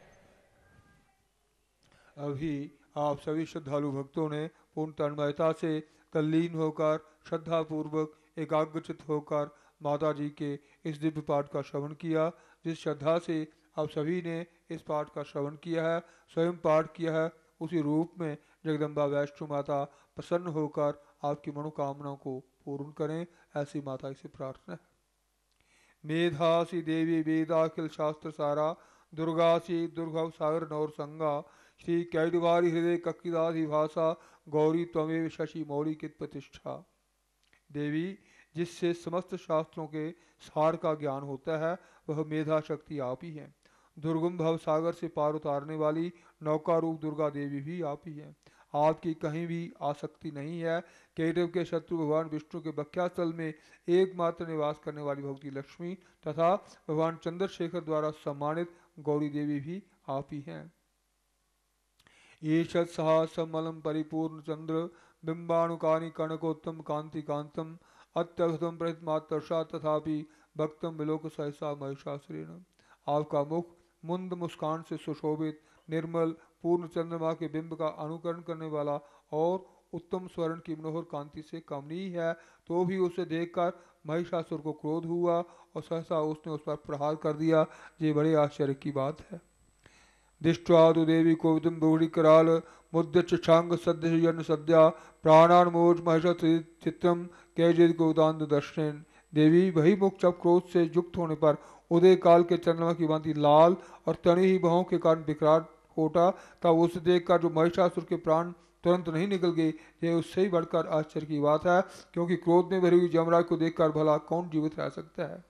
अभी आप सभी श्रद्धालु भक्तों ने पूर्ण तन्मयता से तल्लीन होकर श्रद्धा पूर्वक एकाग्रचित होकर माता जी के इस दिव्य पाठ का श्रवण किया। जिस श्रद्धा से आप सभी ने इस पाठ का श्रवण किया है, स्वयं पाठ किया है, उसी रूप में जगदम्बा वैष्णो माता प्रसन्न होकर आपकी मनोकामनाओं को पूर्ण करें, ऐसी माता से प्रार्थना है। मेधासी देवी वेदाखिल शास्त्र सारा दुर्गासी दुर्गा सागर नौर संगा श्री कैडवारी हृदय कक्किदाधि भाषा गौरी त्वमेव शशि मौली कित प्रतिष्ठा। देवी, जिससे समस्त शास्त्रों के सार का ज्ञान होता है वह मेधा शक्ति आप ही हैं। दुर्गम भव सागर से पार उतारने वाली नौका रूप दुर्गा देवी भी आप ही हैं। आपकी कहीं भी आसक्ति नहीं है। केटव के शत्रु भगवान विष्णु के बख्यास्थल में एकमात्र निवास करने वाली भगवती लक्ष्मी तथा भगवान चंद्रशेखर द्वारा सम्मानित गौरी देवी भी आप ही हैं। ईशत सहस्रमलम परिपूर्ण चंद्र बिंबाणुकानि कनकोत्तम कांति कांतम अत्यद्भुतम प्रहित मातर्षा तथापि भक्तम विलोक सहसा महिषासुरेण। आपका मुख मुंद मुस्कान से सुशोभित निर्मल पूर्ण चंद्रमा के बिंब का अनुकरण करने वाला और उत्तम स्वर्ण की मनोहर कांति से कमनीय है, तो भी उसे देखकर महिषासुर को क्रोध हुआ और सहसा उसने उस पर प्रहार कर दिया। ये बड़े आश्चर्य की बात है। दृष्ट्वा देवी को विदम बहुड़ी कराल मुद्यक्षांग सद्य सद्या प्राणानमोज महिषा चित्रम कैजित गोदान दर्शन। देवी वही मुख जब क्रोध से युक्त होने पर उदय काल के चंद्रमा की भांति लाल और तनी ही बहों के कारण विकराल होता, तब उसे देखकर जो महिषासुर के प्राण तुरंत नहीं निकल गए, ये उससे ही बढ़कर आश्चर्य की बात है, क्योंकि क्रोध में भरी हुई जमराज को देखकर भला कौन जीवित रह सकता है।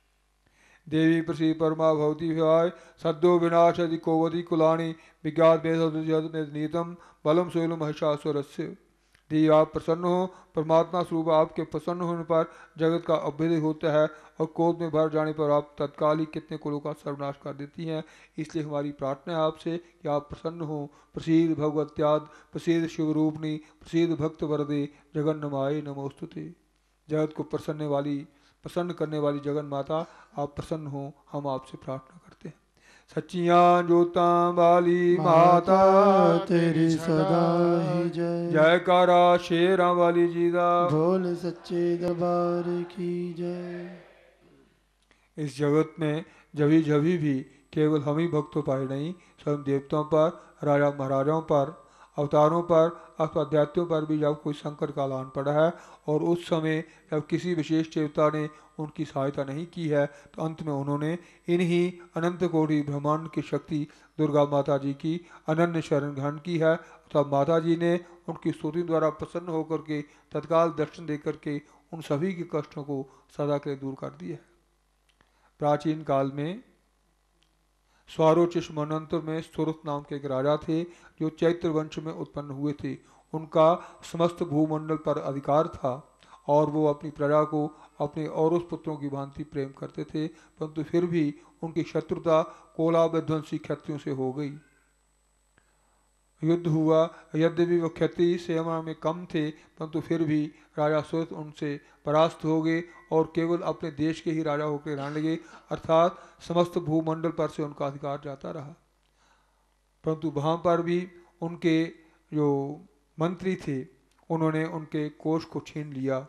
देवी प्रसी परमा भवती भवाय सद्यो विनाश यदि कोवदी कुलानी विज्ञात नीतम बलम सोलम महिषासुरस्य। देवी आप प्रसन्न हो। परमात्मा स्वरूप आपके प्रसन्न होने पर जगत का अभ्युदय होता है और क्रोध में भर जाने पर आप तत्काल ही कितने कुलों का सर्वनाश कर देती हैं। इसलिए हमारी प्रार्थना है आपसे कि आप प्रसन्न हो। प्रसीद भगवत्याद प्रसीद शिवरूपणी प्रसीद भक्त वरदे जगन्नमाय नमोस्तुते। जगत को प्रसन्न वाली प्रसन्न करने वाली जगन माता आप प्रसन्न हो, हम आपसे प्रार्थना करते हैं। सच्चियां जोता वाली माता तेरी सदा ही जय। जयकारा शेरा वाली जी दा बोल सच्चे दरबार की जय। इस जगत में जभी जभी भी केवल हम ही भक्तों पाए नहीं, स्वयं देवताओं पर, राजा महाराजाओं पर, अवतारों पर अथवा दैत्यों पर भी जब कोई संकट का ऐलान पड़ा है और उस समय जब किसी विशेष देवता ने उनकी सहायता नहीं की है, तो अंत में उन्होंने इन्हीं अनंत कोटि ब्रह्मांड की शक्ति दुर्गा माता जी की अनन्य शरण ग्रहण की है। अथवा माता जी ने उनकी स्तुति द्वारा प्रसन्न होकर के तत्काल दर्शन दे करके उन सभी के कष्टों को सदा के लिए दूर कर दिया है। प्राचीन काल में स्वारोचिष मनंत्र में सुरत नाम के एक राजा थे जो चैत्र वंश में उत्पन्न हुए थे। उनका समस्त भूमंडल पर अधिकार था और वो अपनी प्रजा को अपने और उस पुत्रों की भांति प्रेम करते थे, परंतु फिर भी उनकी शत्रुता कोलाब विध्वंसी क्षत्रियों से हो गई। युद्ध हुआ, यद्यपि वो क्षत्रिय सेना में कम थे, परंतु फिर भी राजा सुरथ उनसे परास्त हो गए और केवल अपने देश के ही राजा होकर रहने लगे, अर्थात समस्त भूमंडल पर से उनका अधिकार जाता रहा। परंतु वहाँ पर भी उनके जो मंत्री थे उन्होंने उनके कोष को छीन लिया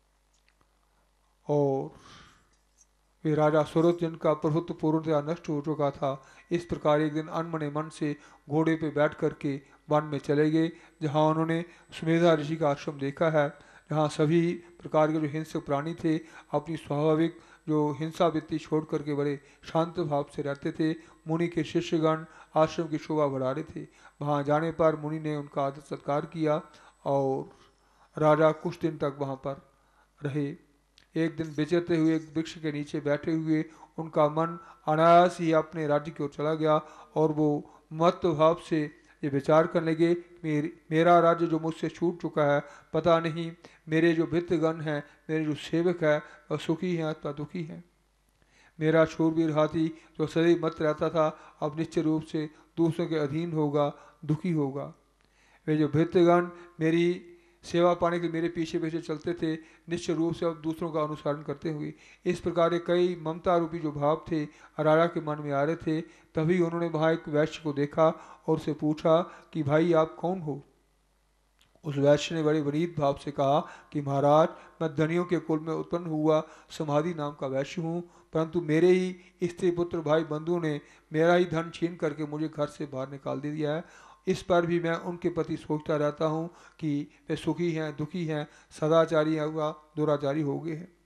और वे राजा सुरथ जिनका प्रभुत्व पूर्णतया नष्ट हो चुका था, इस प्रकार एक दिन अनमने मन से घोड़े पे बैठ करके वन में चले गए, जहाँ उन्होंने सुमेधा ऋषि का आश्रम देखा है, जहाँ सभी प्रकार के जो हिंसक प्राणी थे अपनी स्वाभाविक जो हिंसा वृत्ति छोड़ करके बड़े शांत भाव से रहते थे। मुनि के शिष्यगण आश्रम की शोभा बढ़ा रहे थे। वहाँ जाने पर मुनि ने उनका आदर सत्कार किया और राजा कुछ दिन तक वहाँ पर रहे। एक दिन विचरते हुए एक वृक्ष के नीचे बैठे हुए उनका मन अनायास ही अपने राज्य की ओर चला गया और वो मत भाव से ये विचार करने लगे, मेर, मेरा राज्य जो मुझसे छूट चुका है, पता नहीं मेरे जो भृत्यगण हैं, मेरे जो सेवक हैं, वह सुखी हैं अथवा दुखी हैं। मेरा शूरवीर हाथी जो सदैव मत रहता था, अब निश्चित रूप से दूसरों के अधीन होगा, दुखी होगा। वे जो भृत्यगण मेरी सेवा पाने के लिए मेरे पीछे पीछे चलते थे, निश्चित रूप से अब दूसरों का अनुसरण करते हुए इस प्रकार के कई ममता रूपी जो भाव थे राजा के मन में आ रहे थे। तभी उन्होंने वहाँ एक वैश्य को देखा और उससे पूछा कि भाई आप कौन हो। उस वैश्य ने बड़े विनीत भाव से कहा कि महाराज, मैं धनियों के कुल में उत्पन्न हुआ समाधि नाम का वैश्य हूँ, परंतु मेरे ही स्त्री पुत्र भाई बंधु ने मेरा ही धन छीन करके मुझे घर से बाहर निकाल दे दिया है। इस पर भी मैं उनके प्रति सोचता रहता हूँ कि वे सुखी हैं, दुखी हैं, सदाचारी हैं व दुराचारी हो गए हैं।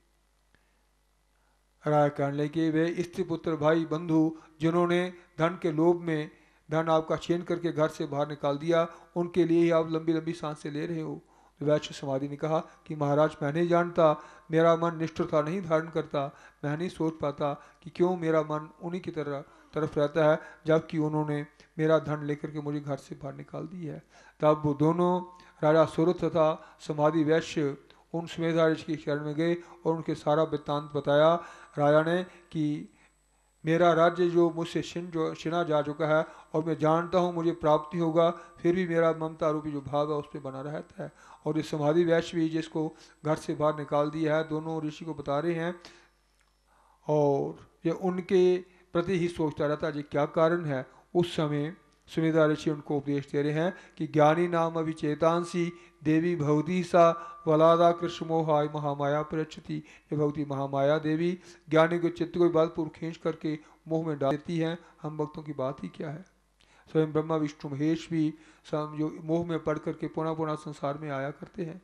राय कहने लगे, वे स्त्री पुत्र भाई बंधु जिन्होंने धन के लोभ में धन आपका छीन करके घर से बाहर निकाल दिया, उनके लिए ही आप लंबी लंबी सांसें ले रहे हो। वैश्य समाधि ने कहा कि महाराज, मैं नहीं जानता, मेरा मन निष्ठुरता नहीं धारण करता, मैं नहीं सोच पाता कि क्यों मेरा मन उन्हीं की तरह तरफ रहता है, जबकि उन्होंने मेरा धन लेकर के मुझे घर से बाहर निकाल दी है। तब वो दोनों राजा सुरथ तथा समाधि वैश्य उन सुमेधा ऋषि की शरण में गए और उनके सारा वृत्तांत बताया राजा ने कि मेरा राज्य जो मुझसे छिन जो छिना जा चुका है और मैं जानता हूँ मुझे प्राप्ति होगा, फिर भी मेरा ममता रूपी जो भाव है उस पर बना रहता है। और ये समाधि वैश्य भी जिसको घर से बाहर निकाल दिया है, दोनों ऋषि को बता रहे हैं और ये उनके प्रति ही सोचता रहता है जी क्या कारण है। उस समय सुमेधा ऋषि उनको उपदेश दे रहे हैं कि ज्ञानी नाम अभिचेतांसी देवी भवती सा वलादा कृष्ण मोहाय महामाया प्रचति। ये भगवती महामाया देवी ज्ञानी को चित्त को बलपूर्वक खींच करके मोह में डाल देती हैं। हम भक्तों की बात ही क्या है। स्वयं ब्रह्मा विष्णु महेश भी जो मोह में पड़ करके पुनः पुनः संसार में आया करते हैं।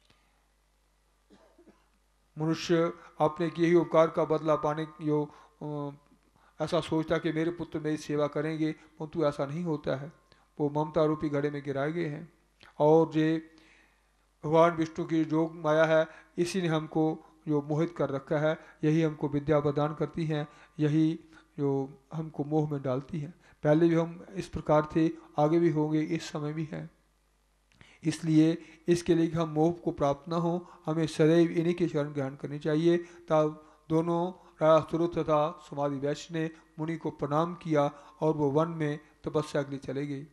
मनुष्य अपने किए ही उपकार का बदला पाने जो ऐसा सोचता कि मेरे पुत्र मेरी सेवा करेंगे, परंतु ऐसा नहीं होता है। वो ममता रूपी घड़े में गिराए गए हैं और जे भगवान विष्णु की जोग माया है, इसी ने हमको जो मोहित कर रखा है, यही हमको विद्या प्रदान करती हैं, यही जो हमको मोह में डालती है। पहले भी हम इस प्रकार थे, आगे भी होंगे, इस समय भी हैं। इसलिए इसके लिए कि हम मोह को प्राप्त न हो, हमें सदैव इन्हीं की शरण ग्रहण करनी चाहिए। तब दोनों राजा सुरथ तथा समाधि वैश्य ने मुनि को प्रणाम किया और वो वन में तपस्या के लिए चले गए।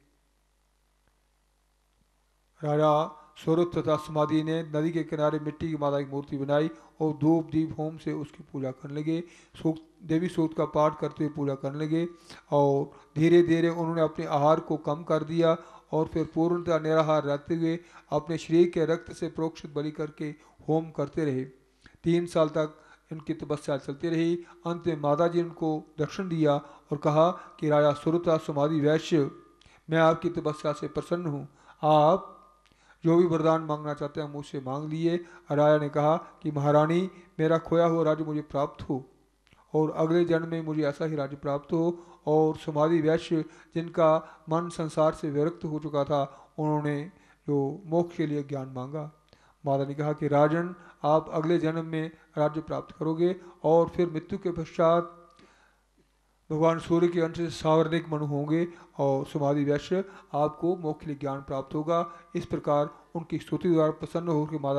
राजा सुरथ तथा समाधि ने नदी के किनारे मिट्टी की माता की मूर्ति बनाई और धूप दीप होम से उसकी पूजा करने लगे। सूक्त देवी सूक्त का पाठ करते हुए पूजा करने लगे और धीरे धीरे उन्होंने अपने आहार को कम कर दिया और फिर पूर्णतः निराहार रहते हुए अपने शरीर के रक्त से प्रोक्षित बलि करके होम करते रहे। तीन साल तक इनकी तपस्या चलती रही। अंत में माता जी उनको दर्शन दिया और कहा कि राजा सुरथ समाधि वैश्य, मैं आपकी तपस्या से प्रसन्न हूँ, आप जो भी वरदान मांगना चाहते हैं मुझसे मांग लिए। राजा ने कहा कि महारानी, मेरा खोया हुआ राज्य मुझे प्राप्त हो और अगले जन्म में मुझे ऐसा ही राज्य प्राप्त हो। और समाधि वैश्य जिनका मन संसार से विरक्त हो चुका था, उन्होंने जो मोक्ष के लिए ज्ञान मांगा। माता ने कहा कि राजन, आप अगले जन्म में राज्य प्राप्त करोगे और फिर मृत्यु के पश्चात भगवान सूर्य के अंश से सावर्णिक मनु होंगे और समाधि वैश्य आपको मोक्ष के लिए ज्ञान प्राप्त होगा। इस प्रकार उनकी स्तुति द्वारा प्रसन्न होकर माता जी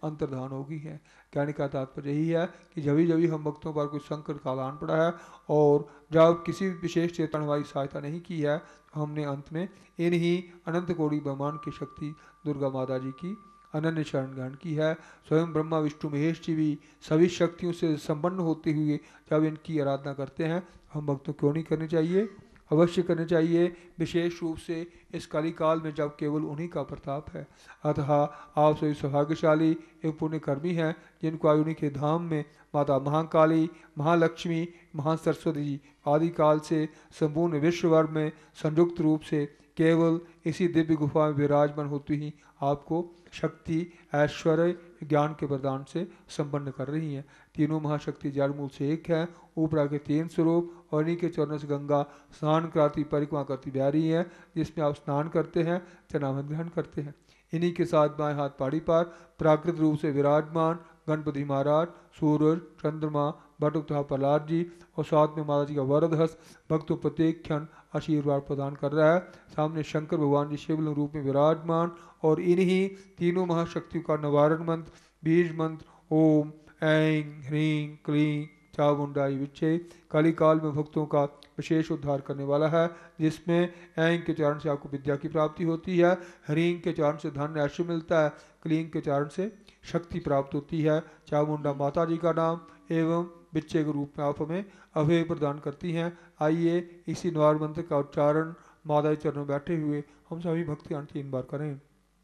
अंतर्धान हो गई है। कहने का तात्पर्य यही है कि जभी जभी हम भक्तों पर कोई संकट का आलान पड़ा है और जब किसी विशेष चेतन हमारी सहायता नहीं की है, हमने अंत में इन्हीं अनंत कोटि ब्रह्मांड की शक्ति दुर्गा माता जी की अनन्य शरण ग्रहण की है। स्वयं ब्रह्मा विष्णु महेश जी भी सभी शक्तियों से संपन्न होते हुए जब इनकी आराधना करते हैं, हम भक्तों क्यों नहीं करनी चाहिए? अवश्य करनी चाहिए, विशेष रूप से इस कलिकाल में जब केवल उन्हीं का प्रताप है। अतः आप सभी सौभाग्यशाली एवं पुण्यकर्मी हैं जिनको आयुनी के धाम में माता महाकाली, महालक्ष्मी, महासरस्वती जी आदि काल से संपूर्ण विश्वभर में संयुक्त रूप से केवल इसी दिव्य गुफा में विराजमान होती ही आपको शक्ति, ऐश्वर्य, ज्ञान के प्रदान से संपन्न कर रही हैं। तीनों महाशक्ति जड़ मूल से एक है, ऊपरा के तीन स्वरूप और इन्हीं के चरणों से गंगा स्नान कराती परिक्रमा करती बह रही है, जिसमें आप स्नान करते हैं, चरणामृत ग्रहण करते हैं। इन्हीं के साथ बाएं हाथ पहाड़ी पर प्राकृतिक रूप से विराजमान गणपति महाराज, सूरज, चंद्रमा, बटुक तथा प्रहलाद जी और साथ में माता जी का वरद हस्त भक्तों प्रत्येक क्षण आशीर्वाद प्रदान कर रहा है। सामने शंकर भगवान जी शिवलिंग रूप में विराजमान और इन्हीं तीनों महाशक्तियों का निवारण मंत्र, बीज मंत्र ओम ऐं ह्रीं क्लीं चामुंडाई विच्चे कलिकाल में भक्तों का विशेष उद्धार करने वाला है, जिसमें ऐं के चरण से आपको विद्या की प्राप्ति होती है, ह्रीं के चरण से धन ऐश्वर्य मिलता है, क्लीं के चरण से शक्ति प्राप्त होती है। चामुंडा माता जी का नाम एवं बिच्चे के रूप में आप हमें अभय प्रदान करती हैं। आइए इसी निवार मंत्र का उच्चारण माता के चरणों में बैठे हुए हम सभी भक्तियां तीन बार करें।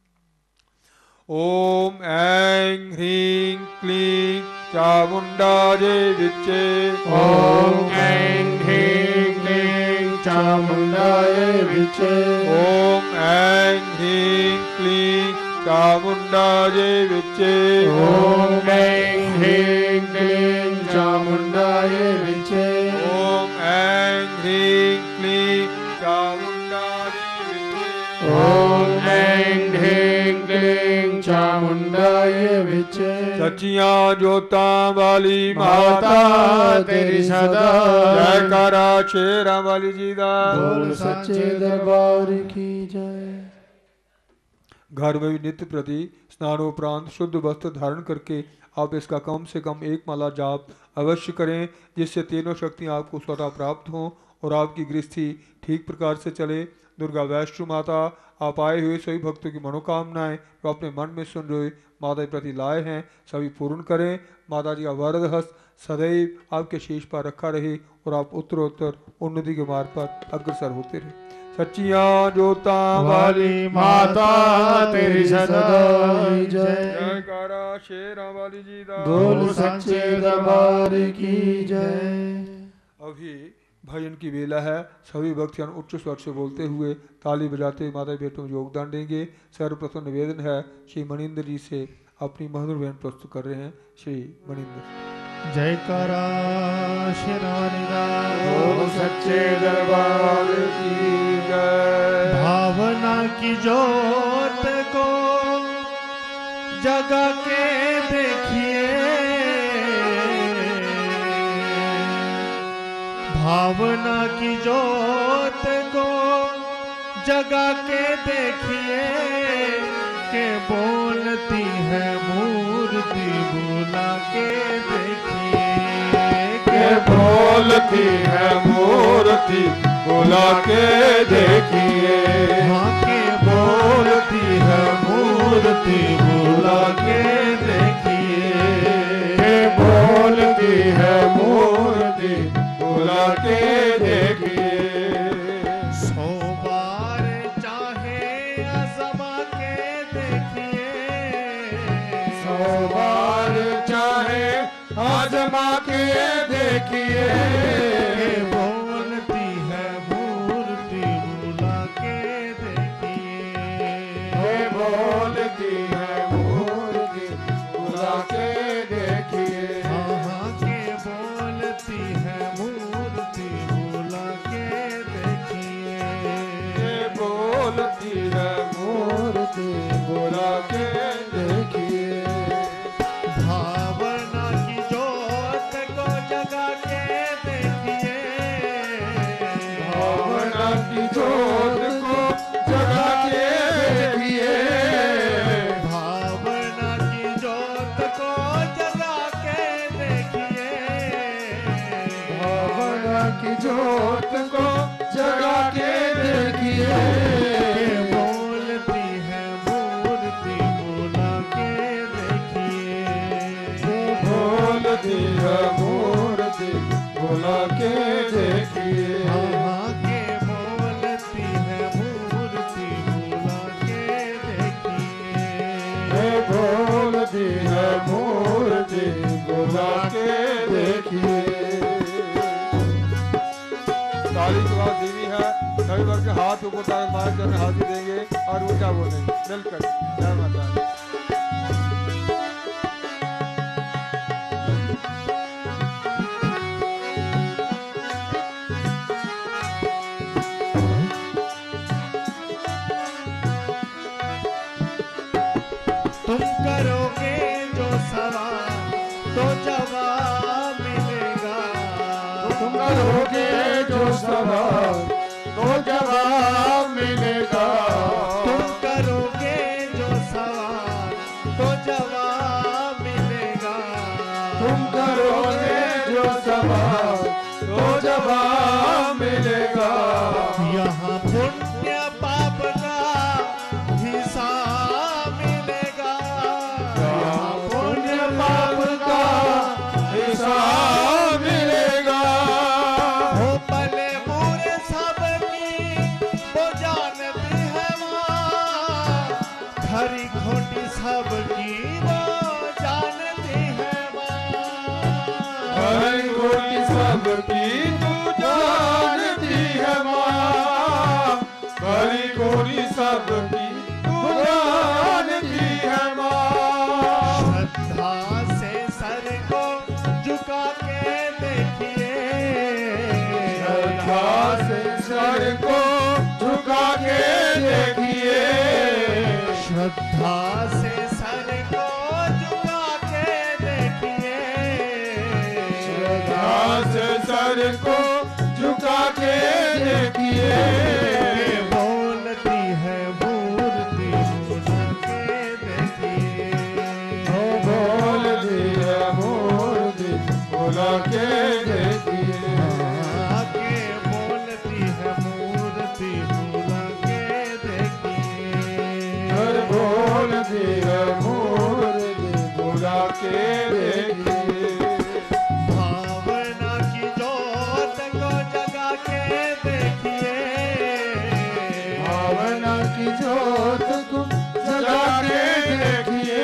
ओम ऐं ह्रीं क्लीं चामुंडायै विच्चे ओम ऐं ह्रीं क्लीं चामुंडायै विच्चे ओम ऐं ह्रीं क्लीं चामुंडायै विच्चे ओम ऐं ह्रीं क्लीं चामुंडायै विच्चे ओम ऐं ह्रीं क्लीं चामुंडायै विच्चे ओम ऐं ह्रीं क्लीं चामुंडायै विच्चे सच्चियां जोतां वाली माता तेरी सदा जयकारा शेरां वाली जी दा बोल सच्चे दरबार की जय। घर में भी नित्य प्रति स्नानोपरांत शुद्ध वस्त्र धारण करके आप इसका कम से कम एक माला जाप अवश्य करें, जिससे तीनों शक्तियाँ आपको स्वतः प्राप्त हों और आपकी गृहस्थी ठीक प्रकार से चले। दुर्गा वैष्णो माता आप आए हुए सभी भक्तों की मनोकामनाएं जो अपने मन में सुन रहे माता के प्रति लाए हैं सभी पूर्ण करें। माता जी का वरद हस्त सदैव आपके शीश पर रखा रहे और आप उत्तरोत्तर उन्नति के मार्ग पर अग्रसर होते रहे। सच्चियां जोतां वाली माता तेरी सदा जय। जयकारा शेरां वाली जी दा बोल सच्चे दरबार की जय। अभी भजन की वेला है, सभी भक्तजन उच्च स्वर से बोलते हुए ताली बजाते माता बेटों में योगदान देंगे। सर्वप्रथम निवेदन है श्री मणिंद्र जी से, अपनी मधुर बहन प्रस्तुत कर रहे हैं श्री मणिंद्र। जयकारा शिरानिदा बोल सच्चे दरबार की जय। भावना की जोत को जगा के देखिए, भावना की जोत को जगा के देखिए के बोलती है मूर्ति बुला के देखिए के बोलती है मूर्ति बुला के देखिए। हाँ के बोलती है मूर्ति बुला के देखिए के बोलती है मूर्ति बुला के देखिए। सौ बार चाहे आजमा के देखिए, सौ बार चाहे आजमा के देखिए। बोलती है मूर्ति बुला के देखिए बोलती है मूर्ति बुला के देखिए। हाँ हाँ के बोलती है मूर्ति बुला के देखिए बोलती है मूर्ति बुला के देखिए। भावना की जोत को जगा के देखिए भोला की जोत को जगा के देखिए, बोलती है मूर्ति भोला के देखिए, बोलती है मूर्ति भोला के देखिए, हाँ के बोलती है मूर्ति भोला के देखिए, बोलती है मूर्ति भोला के देखिए। ताली के बाद देवी है, सभी वर्ग के हाथ ऊपर उठाकर मार करने हाथी देंगे और ऊंचा बोलेंगे मिलकर जय माता दी। तुम करोगे जो सवाल तो जवाब मिलेगा, तुम करोगे जो सवाल तो जवाब मिलेगा, तुम करोगे जो सवाल तो जवाब मिलेगा, तुम करोगे जो सवाल तो जवाब मिलेगा, यहाँ पुण्य पाप का हिसाब मिलेगा, यहाँ पुण्य पाप का हिसाब मिलेगा, हो भले बुरे सबकी वो जानती है माँ, खरी खोटी सबकी वो जानती है माँ, हरी गोटी सबकी तू जानती है माँ, हरी गोटी सबकी तू जानती है माँ, श्रद्धा से सर को झुका के देखिए, श्रद्धा से सर को झुका के देखिए, श्रद्धा से सर को झुका के देखिए, श्रद्धा से सर को झुका के देखिए, बोलती है मूर्ति भोला के देखिए, ओ बोलती है मूर्ति भोला के देखिए, आके बोलती है मूर्ति भोला के देखिए, हर बोलती है मूर्ति भोला के देखिए, भावना की जोत को जगा के देखिए, भावना की जोत को जगा के देखिए,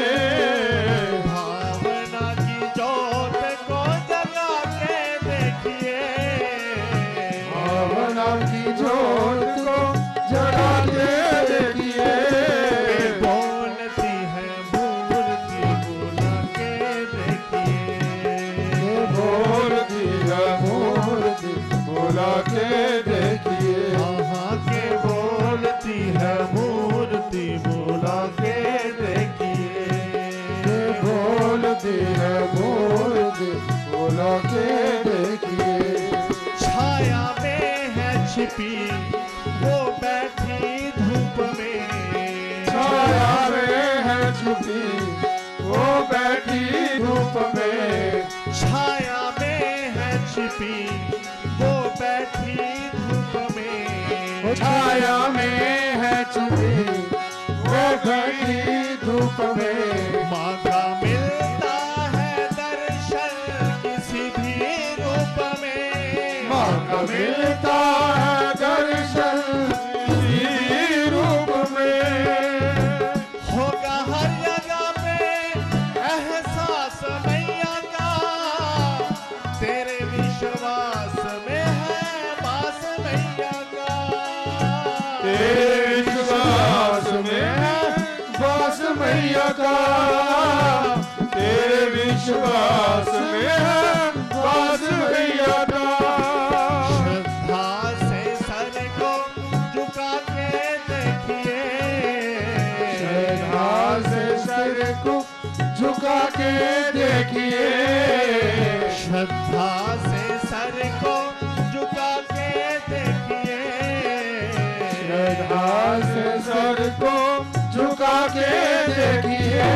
भावना की जोत को जगा के देखिए, भावना की जोत को जगा के देखिए, बोलती है मूर्ति भोला के देखिए, बोलती है मूर्ति भोला के देखिए, हाँ के बोलती है मूर्ति भोला के देखिए, बोलती है मूर्ति भोला के देखिए, छाया में है छिपी वो बैठी धूप में, छाया में है छुपी वो बैठी धूप में, छाया में है छिपी वो बैठी धूप में, छाया में है छुपी वो बैठी धूप में, माँ का मिलता है दर्शन किसी भी रूप में, माँ का मिलता है दर्शन इसी रूप में, होगा हर जगह पे एहसास मैया का, तेरे विश्वास में है बास मैया का, तेरे विश्वास में है बास मैया का, तेरे विश्वास में है बास मैया का, श्रद्धा से सर को झुका के देखिए, श्रद्धा से सर को झुका के देखिए, श्रद्धा से सर को झुका के देखिए, श्रद्धा से सर को झुका के देखिए,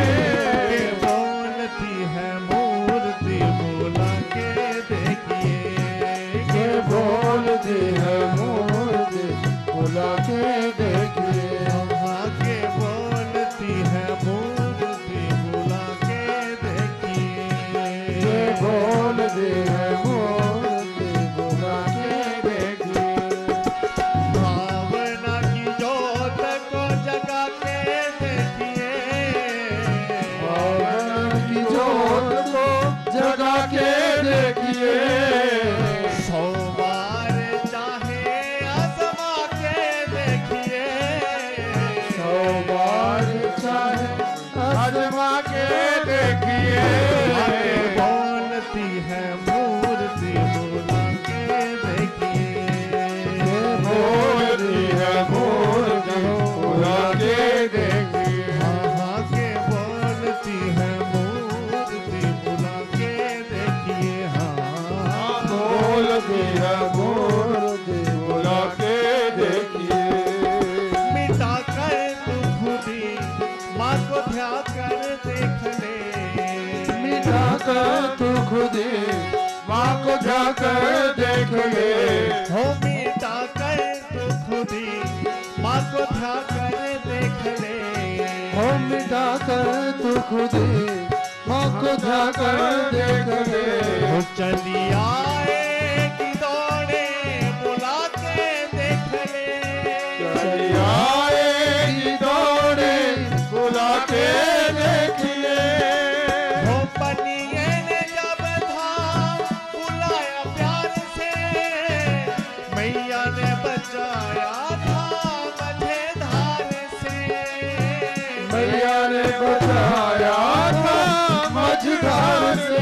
बोलती है मूर्ति भोला के देखिए, है मूर्ति बुला के देखिए। बोलती है मूर्ति बुला के देखिए। हाँ के बोलती है मूर्ति बुला के देखिए। हाँ बोलती है मूर्ति बुला के देखिए। मिटा कर तू खुदी माँ को ध्या कर देख ले। मिटा कर तू खुदी माँ को जाकर देख ले। हो मिटा कर तू खुदी माँ को ध्या कर देख ले। हो मिटा कर तू खुदी माँ को जाकर देख ले। हो चली आएगी दौड़े बुला के देख ले। चली आएगी दौड़े बुला के देख ले। हो पनिये ने जब था बुलाया प्यार से। मैया ने बचाया था मझधार से। मैया ने बचाया था मझधार से।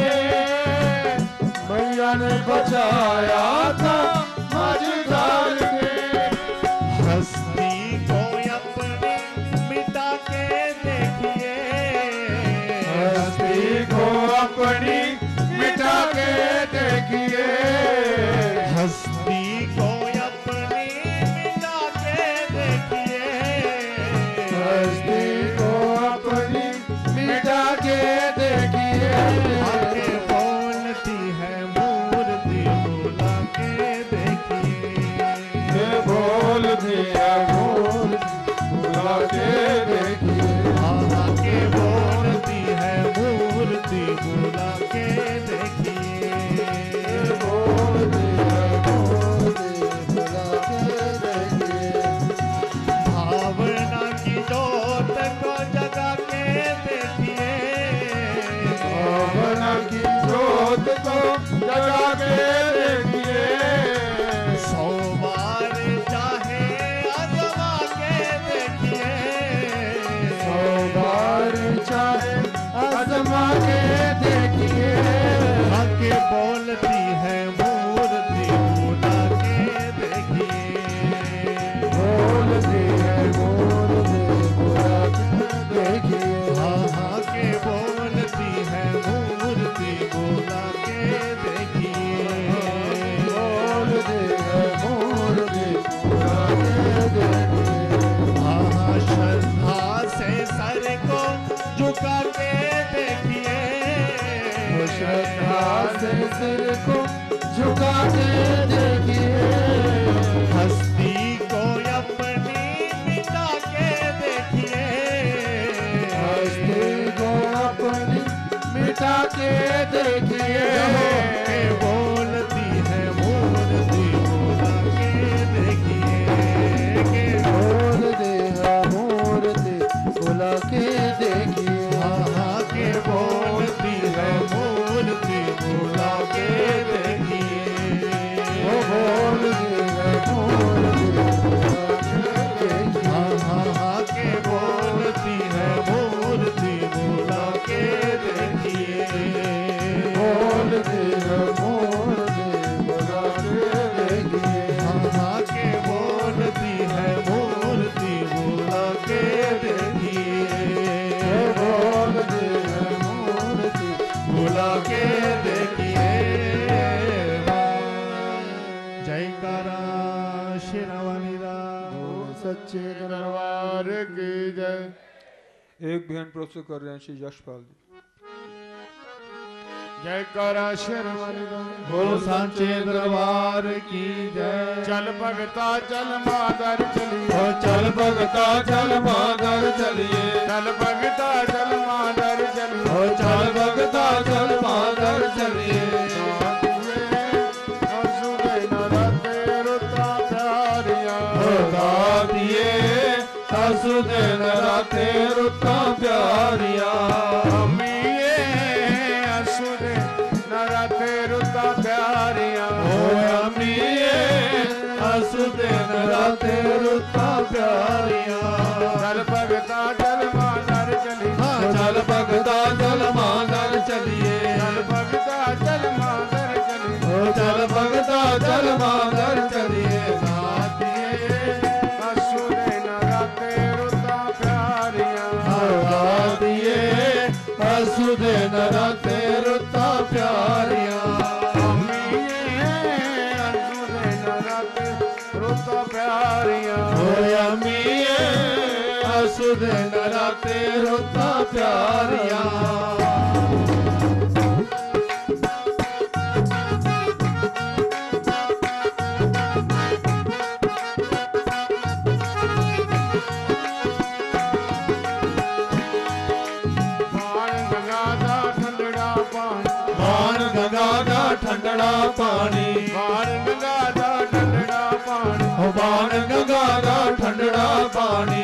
मैया ने बचाया था मझधार से। हस्ती को अपनी मिटा के देखिए। हस्ती को अपनी मिटा के देखिए। हस्ती को अपनी मिटा के देखिए। हस्ती को अपनी मिटा के देखिए। आगे बोलती है मूर्ति बुला के देखिए। ये बोलती है मूर्ति बुला के देखिए। आगे बोलती है मूर्ति बुला के देखिए। ये बोलती है मूर्ति बुला के देखिए। भावना की जोत को जगा के देखिए। भावना की जोत को जगा के देखिए। सौ बार चाहे आजमा के देखिए। सौ बार चाहे आजमा के देखिए। आके बोलती है मूर्ति बुला के देखिए। बोलती है मूर्ति बुला के देखिए। हाँ हाँ के बोलती है मूर्ति बुला के देखिए। बोलती है मूर्ति बुला के देखिए। हाँ हाँ श्रद्धा से सर को झुका के देखिए। श्रद्धा से सिर को झुका के देखिए। हस्ती को अपनी मिटा के देखिए। हस्ती को अपनी मिटा के देखिए। के बोलती है मूर्ति बुला के देखिए। के बोलती है मूर्ति बुला के देखिए। हाँ हाँ के बोलती है मूर्ति बुला के देखिए। वो बोलती है मूर्ति बुला के देखिए। हाँ हाँ हाँ के बोलती है मूर्ति बुला के देखिए। बोलती है मूर्ति बुला के देखिए। हाँ हाँ के बोलती है मूर्ति बुला के देखिए। वो बोलती है मूर्ति बुला के देखिए। जयकारा शेरावाली दा। सच्चे दरबार की जय। एक बहन प्रस्तुत कर रहे हैं श्री यशपाल जी। जयकारा शेरवाली दा। बोलो सांचे दरबार की जय। चल भगता चल मादर चलिए। ओ चल भगता चल मादर चलिए। चल भगता चल मादर चलिए। ओ चल भगता चल मादर चलिए। सुदेन राते रुता प्यारिया। अमीए असुदे नराते रुता प्यारिया। ओ अमीए असुदे नराते रुता प्यारिया। चल भगता चल मादर चलिए। चल भगता चल मादर चलिए। चल भगता चल मादर जल मादर चलिए रातिए असुरे नराते रुता प्यारियां रातिए असुदे नराते रुता प्यारियां अमीए असुदे नराते रुता प्यारियां ठंडड़ा पानी बाण गंगा दा ठंडड़ा पानी हो बाण गंगा दा ठंडड़ा पानी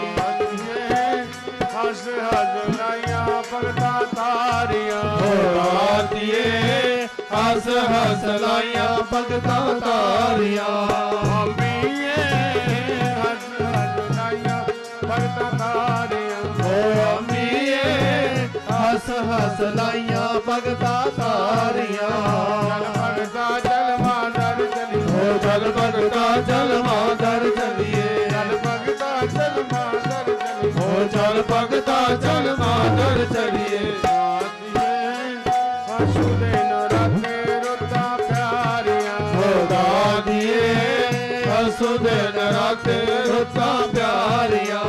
हस हस लाइया भगता तारियां हो रातिए हस हस लाइया भगता तारियां अम्बिए हस हस लाइया भगता तारियां हो अम्बिए हस हस लाइया भगता तारियां भगता जल मादर चली हो जल भगता जल मादर चलिए जल भगता जल मादर चली हो जल भगता जल मादर चलिए असुदे नराते रुता प्यारियां हो दादिए असुदे नराते रुता प्यारियां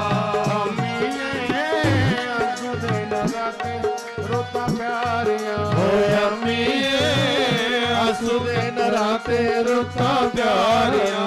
असुदे नराते रुता प्यारियां हो अम्मीए असुदे नराते रुता प्यारियां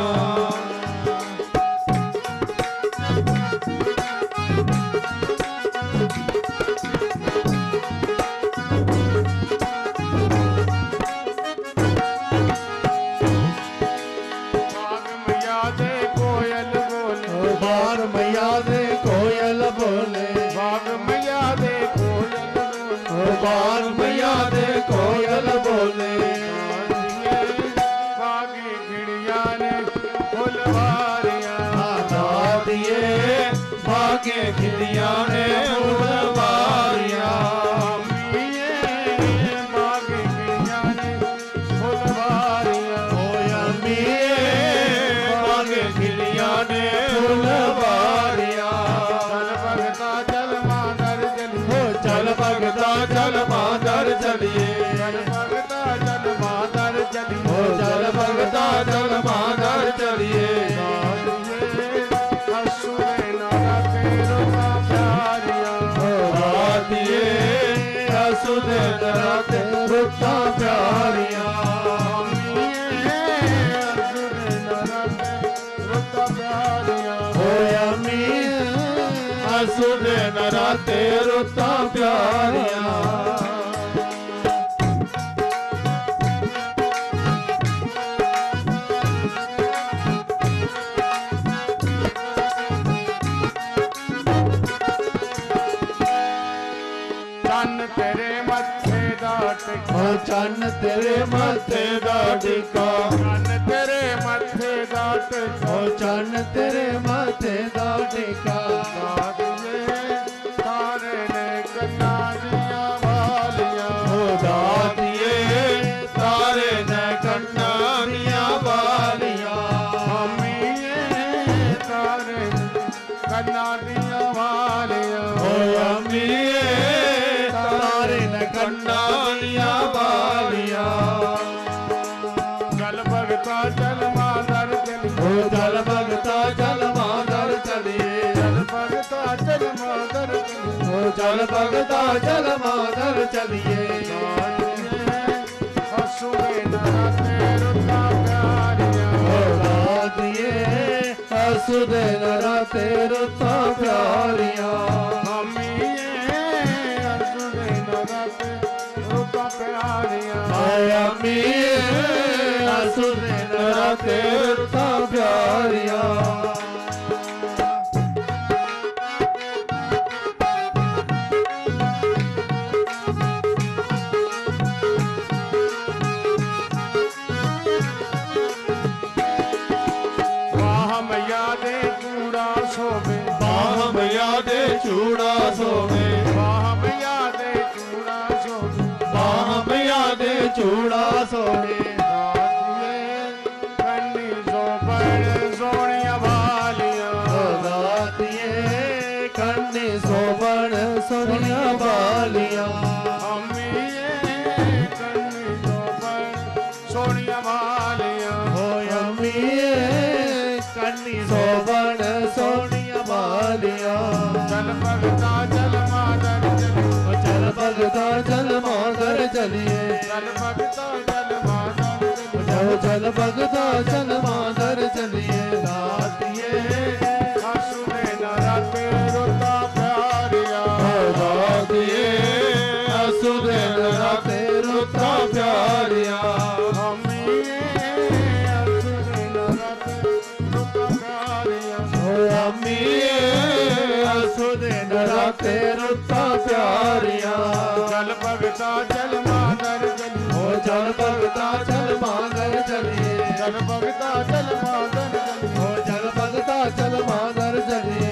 बाग मैया दे कोयल बोले बाग मैया दे कोयल बोले बाग मैया दे कोयल बोले बागे खिड़िया ने फुलवारियां दादिए बागे खिड़िया ने फुलवारियां बागे खिड़िया ने फुलवारियां हो अम्मीए बागे खिड़िया ने फुलवारियां जल भगता जल मादर चली जल भगता जल मादर चलिए जल भगता जल मादर चली हो जल भगता जल मादर चलिए असुरे नराते रुता प्यारियां रातिए असुदे नराते रुता प्यारियां असुरे नराते रुता प्यारियां हो अम्मीए असुदे नराते रुता प्यारियां चन्न तेरे मत्थे दा टिका हो चन्न तेरे मत्थे दा टिका चन्न तेरे मत्थे दा टिका हो चन्न तेरे मत्थे दा टिका तारे ने कन्ना दिया वालियां हो दादिए तारे ने कन्ना दिया वालियां अम्मीए तारे कन्ना दिया वालियां हो अम्मीए तारे ने कन्ना दिया वालियां जल भगता जल मादर चली हो जल भगता जल मादर चलिए जल भगता जल मादर चली हो जल भगता जल मादर चलिए असुरे नराते रुता प्यारियां हो दादिए असुदे नराते रुता प्यारियां अम्मीए असुरे नराते रुता प्यारियां अम्मीए असुदे नराते रुता प्यारियां चूड़ा सोने बाह मैया दे चूड़ा सोने बाह मैया दे चूड़ा सोने दादिए सोनिया मालिया हो अम्मीए कन्नी सोबन सोनिया मालिया चल भगता चल मादर चलिए चल भगता चल मादर चलिए चल भगता चल मादर चलिए चल भगता चल मादर चलिए दातिए आसुने नराते रोता प्यारिया दातिए आसुने नराते रोता प्यारिया अम्मीए आसुने नराते रोता प्यारिया अम्मीए आसुने नराते रोता प्यारिया चल भगता चल मादर चलिए ओ चल भगता चल मादर चलिए चल भगता चल मादर चलिए ओ चल भगता चल मादर चलिए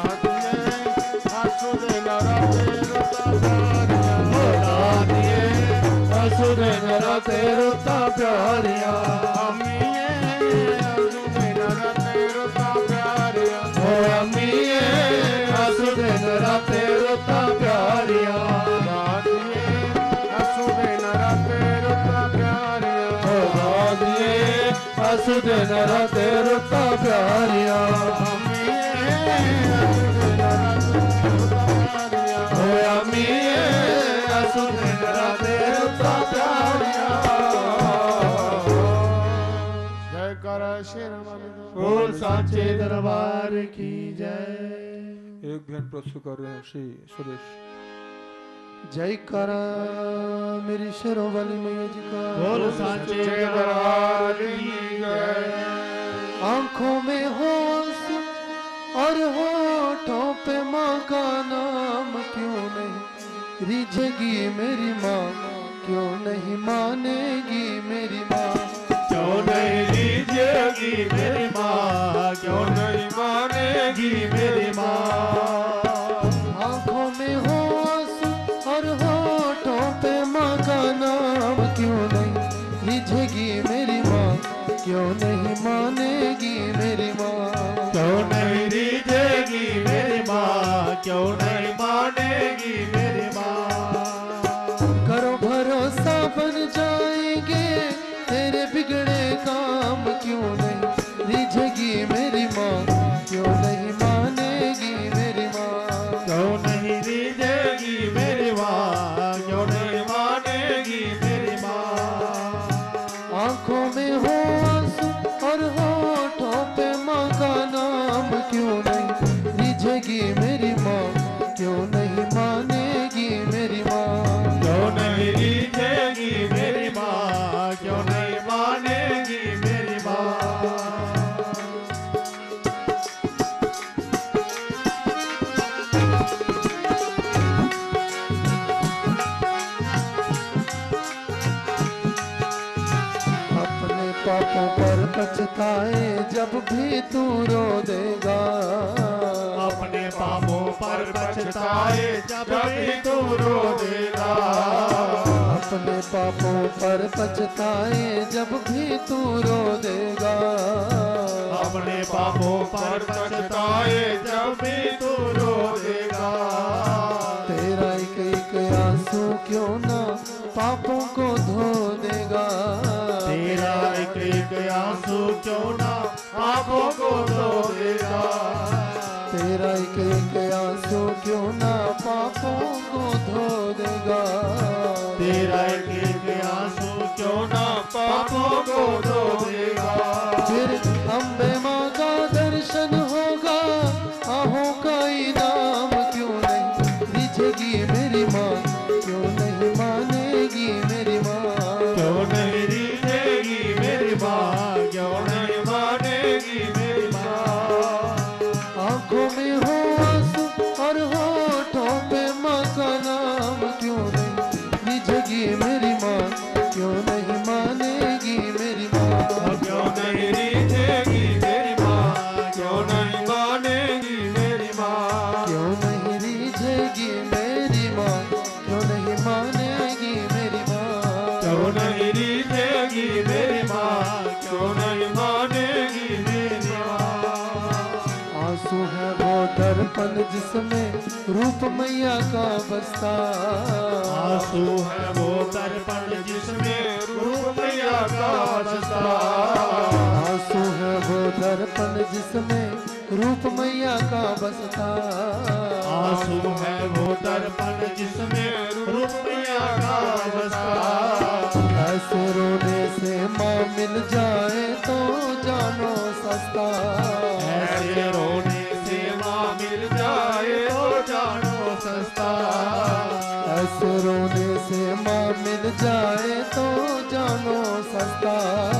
आसुने नराते रोता प्यारिया ओ दातिए आसुने नराते रोता प्यारिया अम्मीए आसुने नराते रोता प्यारिया ओ अम्मीए आसुने नराते रोता प्यारिया दातिए आसुने नराते रोता प्यारिया ओ दातिए आसुने नराते रोता प्यारिया अम्मीए आसुने नराते रोता प्यारिया ओ अम्मीए आसुने नराते रोता प्यारिया जय कर शेर वाले बोल साचे दरबार की जय। एक बहन प्रस्तुत कर रहे हैं श्री सुरेश। जय करा मेरी शेरों वाली मैया जी का बोल साचे दरबार की जय। आंखों में होश और होठों पे माँ का नाम क्यों नहीं रिझेगी मेरी माँ क्यों नहीं मानेगी मेरी माँ क्यों नहीं लीजिएगी मेरी माँ क्यों नहीं मानेगी मेरी माँ आंखों में होश और होठों पे माँ का नाम क्यों नहीं रिझेगी मेरी माँ क्यों नहीं मानेगी मेरी माँ क्यों नहीं लीजिएगी मेरी माँ क्यों नहीं मानेगी मेरी माँ करो भरोसा बन जाएंगे तेरे बिगड़े काम क्यों नहीं रिझेगी मेरी माँ क्यों नहीं मानेगी मेरी माँ क्यों नहीं लीजिएगी मेरी माँ क्यों नहीं मानेगी मेरी माँ आंखों में हो आंसू और होठों पे माँ का नाम क्यों नहीं रिझेगी मेरी माँ क्यों नहीं मानेगी मेरी माँ क्यों नहीं लीजिएगी मेरी माँ क्यों नहीं मानेगी मेरी माँ अपने पापों पर पछताए जब भी तू रो देगा अपने पापों पर पछताए जब भी तू रो देगा अपने पापों पर पछताए जब भी तू रो देगा अपने पापों पर पछताए जब भी तू रो देगा तेरा एक एक आंसू क्यों ना पापों को धो देगा तेरा एक एक आंसू क्यों ना पापों को धो देगा तेरा एक एक आंसू क्यों ना पापों को धो देगा तेरा एक एक आंसू क्यों ना पापों को धो देगा फिर अम्बे माँ का दर्शन होगा आहों का इनाम क्यों नहीं रिझेगी मेरी माँ क्यों नहीं मानेगी मेरी माँ क्यों नहीं रीझेगी मेरी माँ क्यों नहीं मानेगी मेरी माँ आंखों में हो आंसू और होठों पे माँ का नाम क्यों नहीं रिझेगी मेरी माँ क्यों नहीं मानेगी मेरी माँ क्यों नहीं रीझेगी मेरी माँ क्यों नहीं मानेगी मेरी माँ क्यों नहीं रिझेगी मेरी माँ क्यों नहीं मानेगी मेरी माँ क्यों नहीं रीझेगी मेरी माँ क्यों नहीं मानेगी मेरी माँ आंसू है वो दर्पण जिसमें रूप मैया का बसता आंसू है वो दर्पण जिसमें रूप मैया का सस्ता। आंसू है वो दर्पण जिसमें रूप मैया का बसता। आंसू है वो दर्पण जिसमें रूप मैया का बसता। ऐसे रोने से माँ मिल जाए तो जानो सस्ता। ऐसे रोने से माँ मिल जाए तो जानो सस्ता। ऐसे रोने से माँ मिल जाए तो जानो सस्ता।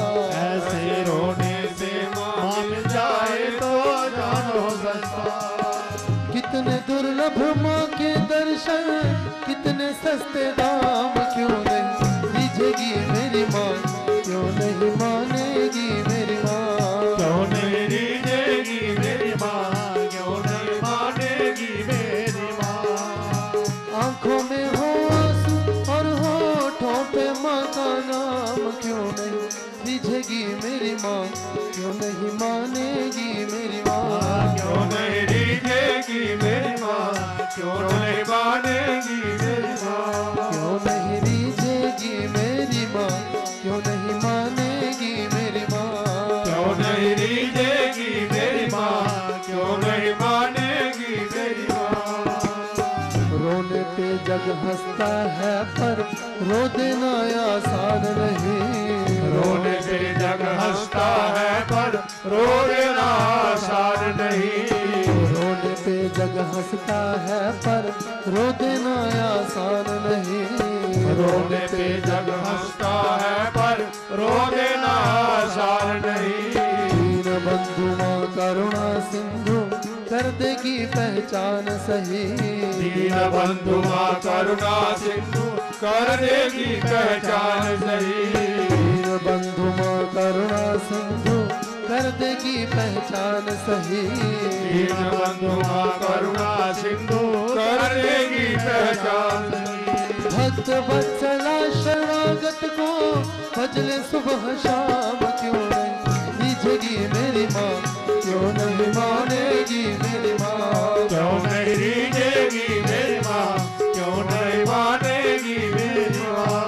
ऐसे रोने से माँ मिल जाए तो जानो सस्ता। कितने दुर्लभ माँ के दर्शन, कितने सस्ते दाम, क्यों नहीं रिझेगी मेरी माँ, क्यों नहीं मानेगी मेरी माँ। क्यों नहीं रिझेगी मेरी माँ, क्यों नहीं मानेगी मेरी माँ। आंखों में हो आंसू और होठों पे माँ का नाम, क्यों नहीं रिझेगी मेरी माँ, क्यों नहीं मानेगी मेरी माँ। क्यों नहीं रिझेगी मेरी माँ, क्यों नहीं मानेगी मेरी माँ। क्यों नहीं रिझेगी मेरी माँ, क्यों नहीं मानेगी मेरी माँ। क्यों नहीं रिझेगी मेरी माँ, क्यों नहीं मानेगी मेरी माँ। रोने पे जग हंसता है पर रो देना आसान नहीं। रोने पे जग हंसता है पर रो देना आसान नहीं। रोने पे जग हंसता है पर रो देना आसान नहीं। रोने पे जग हंसता है पर रो देना आसान नहीं। दीन बंधु माँ करुणा सिंधु कर देगी पहचान सही। दीन बंधु माँ करुणा सिंधु कर देगी पहचान सही। दीन बंधु माँ करुणा सिंधु कर देगी पहचान सही। दीन बंधु माँ करुणा सिंधु कर देगी पहचान सही। भक्त वत्सला शरणागत को भजले सुबह शाम, क्यों नहीं रिझेगी मेरी माँ, क्यों नहीं मानेगी मेरी माँ। क्यों नहीं रिझेगी मेरी माँ, क्यों नहीं मानेगी मेरी माँ।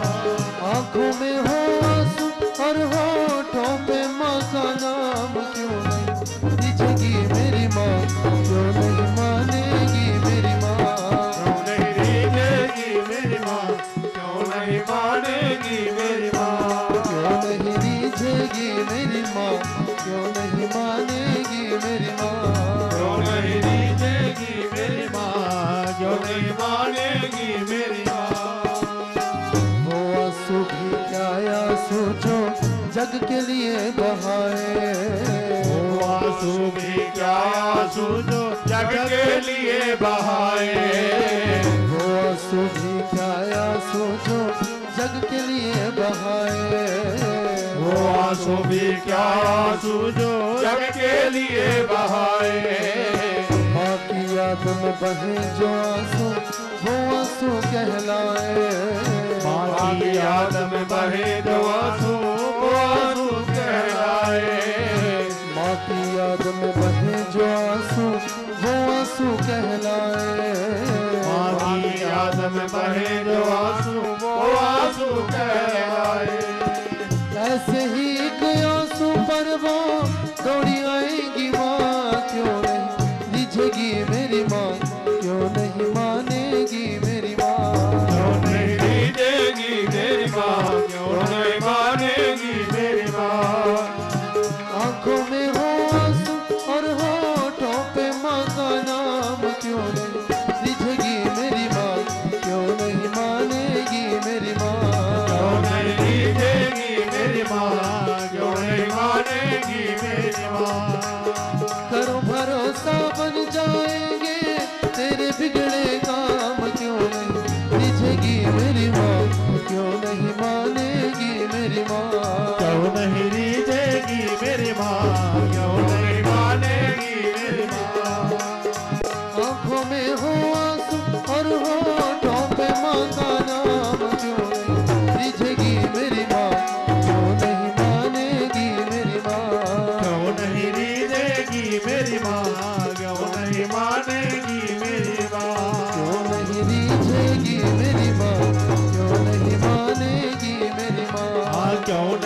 आंखों में हो आंसू और होठों पे माँ का नाम, क्यों नहीं रिझेगी मेरी माँ, क्यों नहीं मानेगी मेरी माँ। क्यों नहीं रिझेगी मेरी माँ, क्यों नहीं मानेगी मेरी माँ। क्यों नहीं रिझेगी मेरी माँ, क्यों नहीं मानेगी मेरी माँ। क्यों नहीं रिझेगी मेरी माँ, क्यों नहीं मानेगी मेरी माँ। वो आंसू भी क्या आंसू जो जग के लिए बहाए। वो आंसू भी क्या आंसू जो जग के लिए बहाए। वो आंसू भी क्या आंसू जो जग के लिए बहाए। वो आंसू भी क्या आंसू जो जग के लिए बहाए। माँ की याद में बहे जो आंसू वो आंसू कहलाए। माँ की याद में बहे जो आंसू वो आंसू कहलाए। माँ की याद में बहे जो आंसू वो आंसू कहलाए। माँ की याद में बहे जो आंसू वो आंसू कहलाए। ऐसे ही एक आंसू पर वो दौड़ी आएगी माँ, क्यों नहीं रिझेगी मेरी माँ, क्यों नहीं मानेगी मेरी माँ। क्यों नहीं रिझेगी मेरी माँ, क्यों नहीं मानेगी मेरी माँ। आंखों में हो आंसू और होठों पे माँ का नाम, क्यों नहीं रिझेगी मेरी माँ, क्यों नहीं मानेगी मेरी माँ। क्यों नहीं रिझेगी मेरी माँ,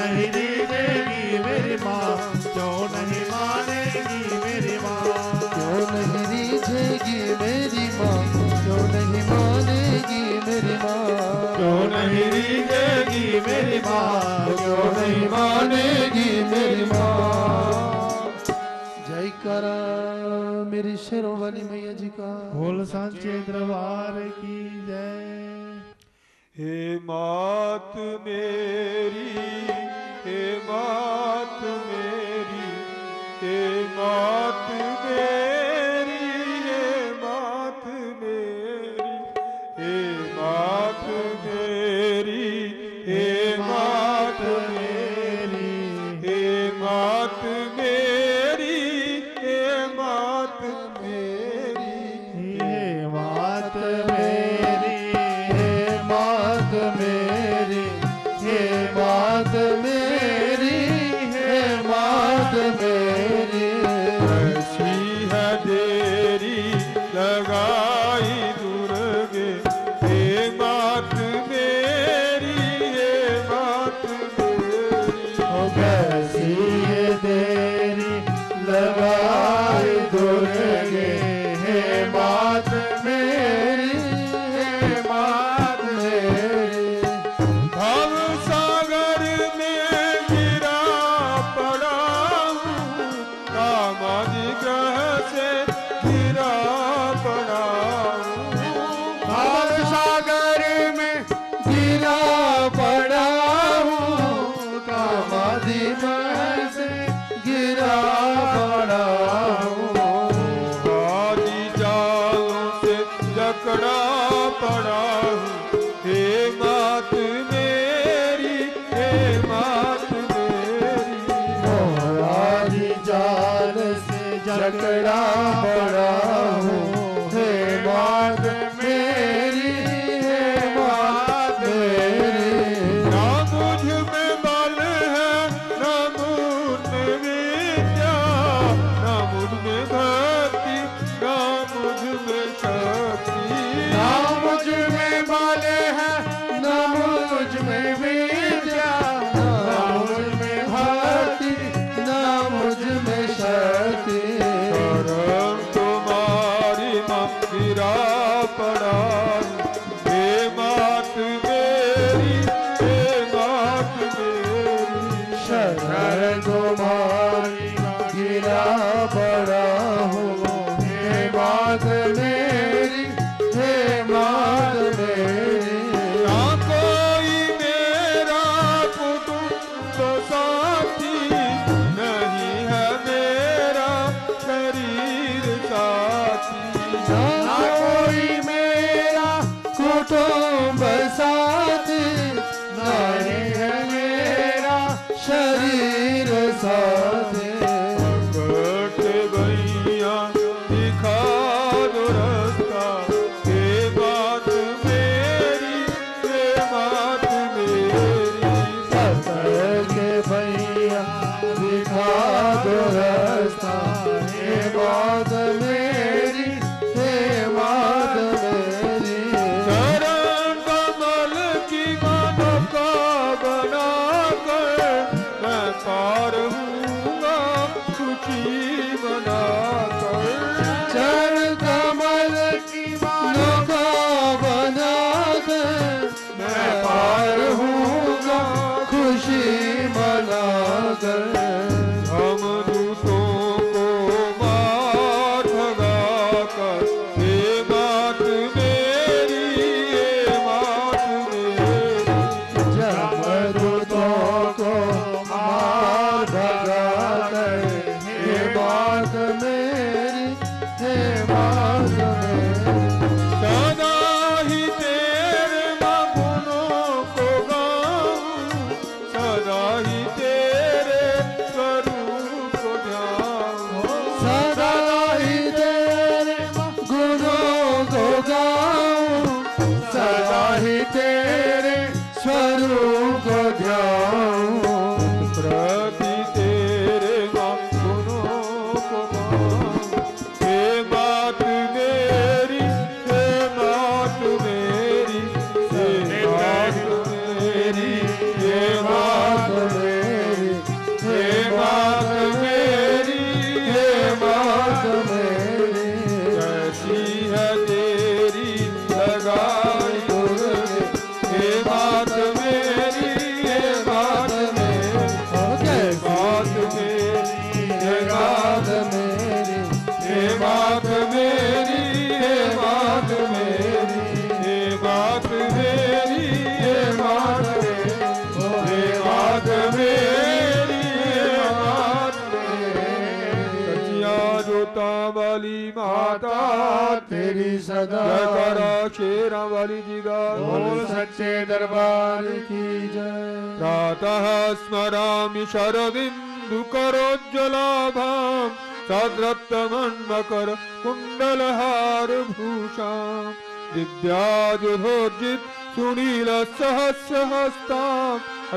नहीं रिझेगी मेरी माँ, क्यों नहीं मानेगी मेरी माँ, क्यों नहीं रिझेगी मेरी माँ, क्यों नहीं मानेगी मेरी माँ, क्यों नहीं रिझेगी मेरी माँ, क्यों नहीं मानेगी मेरी माँ। जयकारा मेरी शेरों वाली मैया जी का। बोल सांचे दरबार की जय। हे मात मेरी, हे मात मेरी, हे मात मेरी, हे मात मेरी, हे मात मेरी, हे मात मेरी, हे मात मेरी, हे मात मेरी, हे मात मेरी, हे मात मेरी, हे मात मेरी, हे मात मेरी, ऐसी है देरी लगाई दुर्गे, हे मात मेरी, हे मात मेरी, ओ कैसी ये देरी लगाई दुर्गे, हे मात मेरी, हे मात मेरी, भव सागर में गिरा पड़ा हूँ, कामादि ग्रह से गिरा पड़ा हूँ, भाव सागर में गिरा पड़ा हूँ, कामादि महल से गिरा पड़ा हूँ, आदि जालों से जकड़ा पड़ा हूँ, हे मात मेरी, हे मात मेरी, आदि जाल से जकड़ा पड़ा हूँ, हे मात मेरी, हे मात मेरी, ना मुझ में बल है, ना मुझ में विद्या, ना मुझ में भक्ति, ना मुझ में शक्ति, ना मुझ में बल है, ना मुझ में विद्या, ना मुझ में भक्ति, ना मुझ में शक्ति, शरण तुम्हारी माँ गिरा पड़ा हूँ, हे मात मेरी, हे मात मेरी, शरण तुम्हारी गिरा पड़ा हूँ, हे मात मेरी, हे मात मेरी, ना कोई मेरा कुटुंब साथी, नहीं है मेरा शरीर साथी, ना कोई मेरा कुटुंब साथी, नहीं है मेरा शरीर साथी, संकट भैया दिखा दो रास्ता, हे मात मेरी, हे मात मेरी, पत्थर के भैया दिखा दो रास्ता, हे मात मेरी, हे मात मेरी, चरण कमल की मनोका बना कर मैं पार हूँगा खुशी मना कर, चरण कमल की मनोका बना कर मैं पार हूँगा खुशी मना कर, हम दूतों को मार भगा कर, हे मात मेरी, हे मात मेरी, जमदूतों को मार भगा कर, हे मात मेरी, हे मात मेरी, सदा ही तेरे मैं गुणों को गाऊं, सदा ही तेरे स्वरूप को ध्याऊं, सदा ही तेरे गुणों को गाऊं, सदा ही तेरे स्वरूप को ध्याऊं, प्रति तेरे मैं गुणों को गाऊं, हे मात मेरी, हे मात मेरी, हे मात मेरी, हे मात मेरी, मात मेरी मात सच्चिया जोता वाली माता तेरी सदा जयकारा शेरा वाली जी दा बोल सच्चे दरबार की जय। प्रातः स्मरामि शरदिन्दु करोज्ज्वलाभां सद्रत्तमन्मकर कुण्डलहार भूषां दिव्याजुधोर्जित सुनील सहस्य हस्तां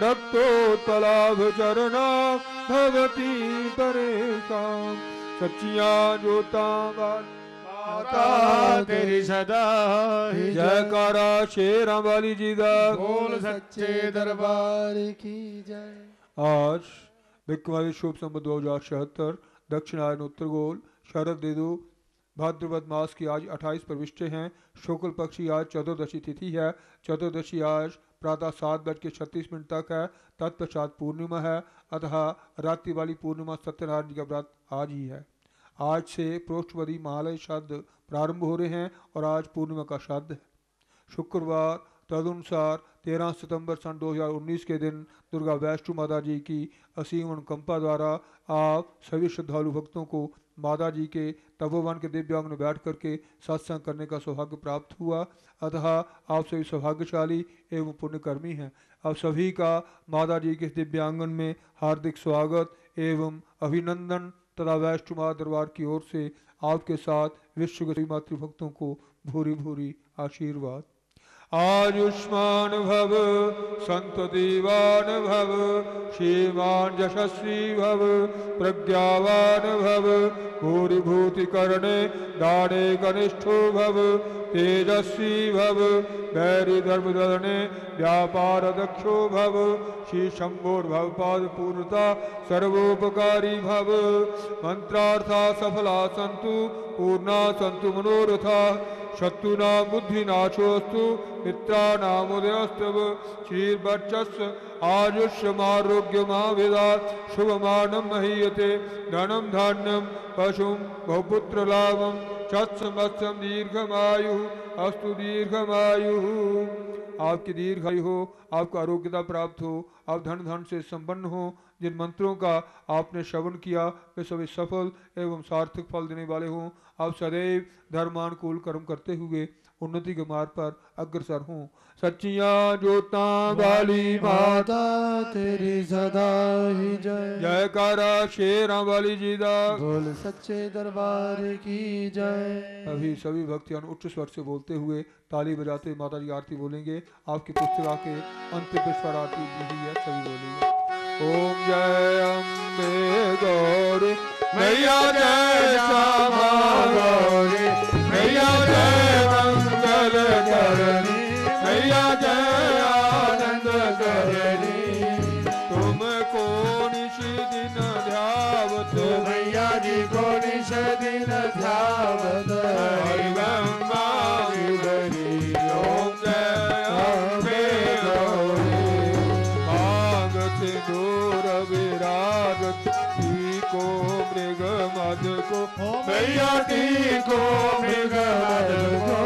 रक्तोत्पलाभचरणा भवती परेशां सच्चिया जोता माता तेरी सदा ही जय। जयकारा शेरा वाली जी दा बोल सच्चे दरबार की जय। आज विक्रमादित्य शुभ संवत दो हजार छिहत्तर दक्षिणायन उत्तर गोल शरद ऋतु भाद्रपद मास की आज अट्ठाईस प्रविष्टे हैं। शुक्ल पक्ष की आज चतुर्दशी तिथि है। चतुर्दशी आज प्रातः सात बज के छत्तीस मिनट तक है। तत्पश्चात पूर्णिमा है, अतः रात्रि वाली पूर्णिमा सत्यनारायण जी का व्रत आज ही है। आज से प्रोष्ठपदी महालय शब्द प्रारंभ हो रहे हैं और आज पूर्णिमा का शब्द है। शुक्रवार तदनुसार तेरह सितंबर सन दो हज़ार उन्नीस के दिन दुर्गा वैष्णो माता जी की असीम अनुकंपा द्वारा आप सभी श्रद्धालु भक्तों को माता जी के तपोवन के दिव्यांग में बैठ करके सत्संग करने का सौभाग्य प्राप्त हुआ। अतः आप सभी सौभाग्यशाली एवं पुण्यकर्मी हैं। आप सभी का माता जी के दिव्यांगन में हार्दिक स्वागत एवं अभिनंदन तथा वैष्णो माता दरबार की ओर से आपके साथ विश्व के मातृभक्तों को भूरी भूरी आशीर्वाद। आयुष्मान भव संततिवान भव श्रीमान यशस्वी भव प्रज्ञावान भव भूरिभूति करणे दाने कनिष्ठो भव तेजस्वी भव वैरी धर्म दलने व्यापार दक्षो भव श्री शंभोर्भव पाद पूर्णता सर्वोपकारी भव मंत्रार्था सफला सन्तु पूर्णा सन्तु मनोरथा शत्रुना बुद्धिनाशोस्तु मित्रानामुदयस्तव श्रीर्वर्चस्व आयुष्यमारोग्यमाविदा शुभमानं महीयते धनं धान्यं पशुं बहुपुत्रलाभं चत्समत्सं दीर्घमायुः अस्तु दीर्घमायुः। आपकी दीर्घायु हो, आपको आरोग्यता प्राप्त हो, आप धन धन से संपन्न हो। जिन मंत्रों का आपने श्रवण किया वे सभी सफल एवं सार्थक फल देने वाले हों। आप सदैव धर्मानुकूल कर्म करते हुए उन्नति के मार्ग पर अग्रसर हों। सच्चिया जोता वाली माता तेरी सदा ही जय। जयकारा शेरा वाली जी दा बोल सच्चे दरबार की जय। अभी सभी भक्तियां उच्च स्वर से बोलते हुए ताली बजाते माता जी आरती बोलेंगे। आपकी पुस्तिका के अंतिम पुष्पर आरती भी है, सभी बोलेंगे। ओम जय अम्बे गौरी मैया जय श्यामा गौरी मैया जय मंगल करनी मैया जय आनंद करनी तुमको निश दिन ध्यावत मैया जी को निश दिन ध्यावत हरि गंगा गिरधरी। ओम जय अम्बे गौरी भाग सिंदूर विराजत को मृग मद को मैया टी को मृग मद को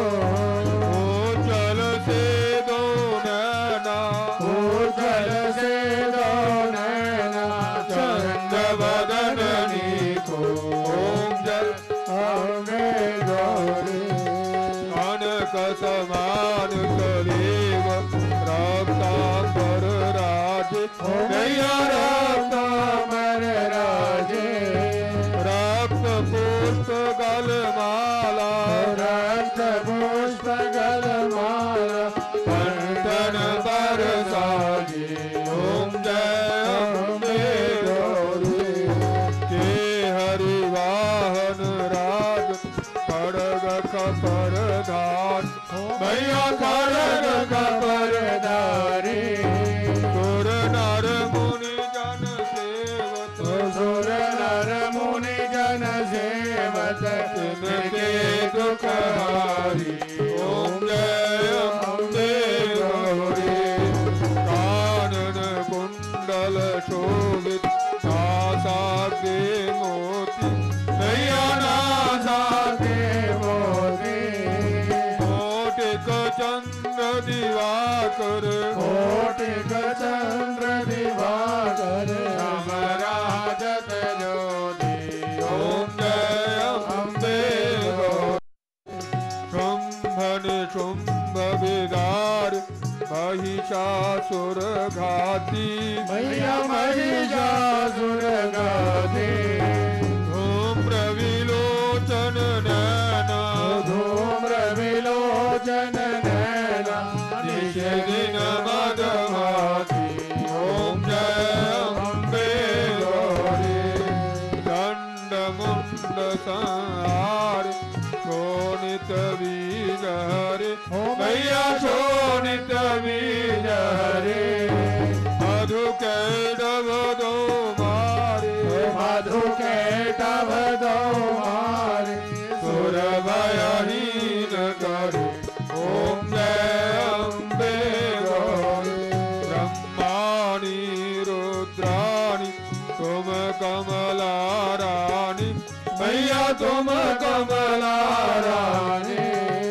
ओ जल से दो नैना ओ जल से दो नैना चंद बदननी को ओम जल हमें गौरी कनक समान कलेव रक्तांबर राजे मैया रक्तांबर राजे रक्त पुष्प गल माला रक्त पुष्प गल माला कंठन पर साजे। ओम जय अम्बे गौरी के हरि वाहन राज खड़ग खपर धान मैया खड़ग खपर धारी सुर नर मुनि जन सेवत सुर नर मुनि जन सेवत तिनके दुख हारी। ओम जय अम्बे गौरी कानन कुंडल शोभित नासाग्रे मोती मैया नासाग्रे मोती मोटिक चंद्र दिवाकर दिवाकर कोटिक चंद्र दिवाकर समराजत ज्योति ओम जय अम्बे शुंभ निशुंभ विदार महिषासुर घाती मैया महिषासुर घाती धूम्र विलोचन नैना धूम्र विलोचन नैना निषेदिन मदमाती ओम जय अम्बे गौरी दंड मुंड संहार शोणित बीज हरे मैया शोणित बीज हरे मधु कैडव दो मारे मधु कैटभ दो मारे सुर भयहीन करे ओम जय अम्बे गौरी ब्रह्माणि रुद्राणि तुम कमला रानी मैया तुम कमला रानी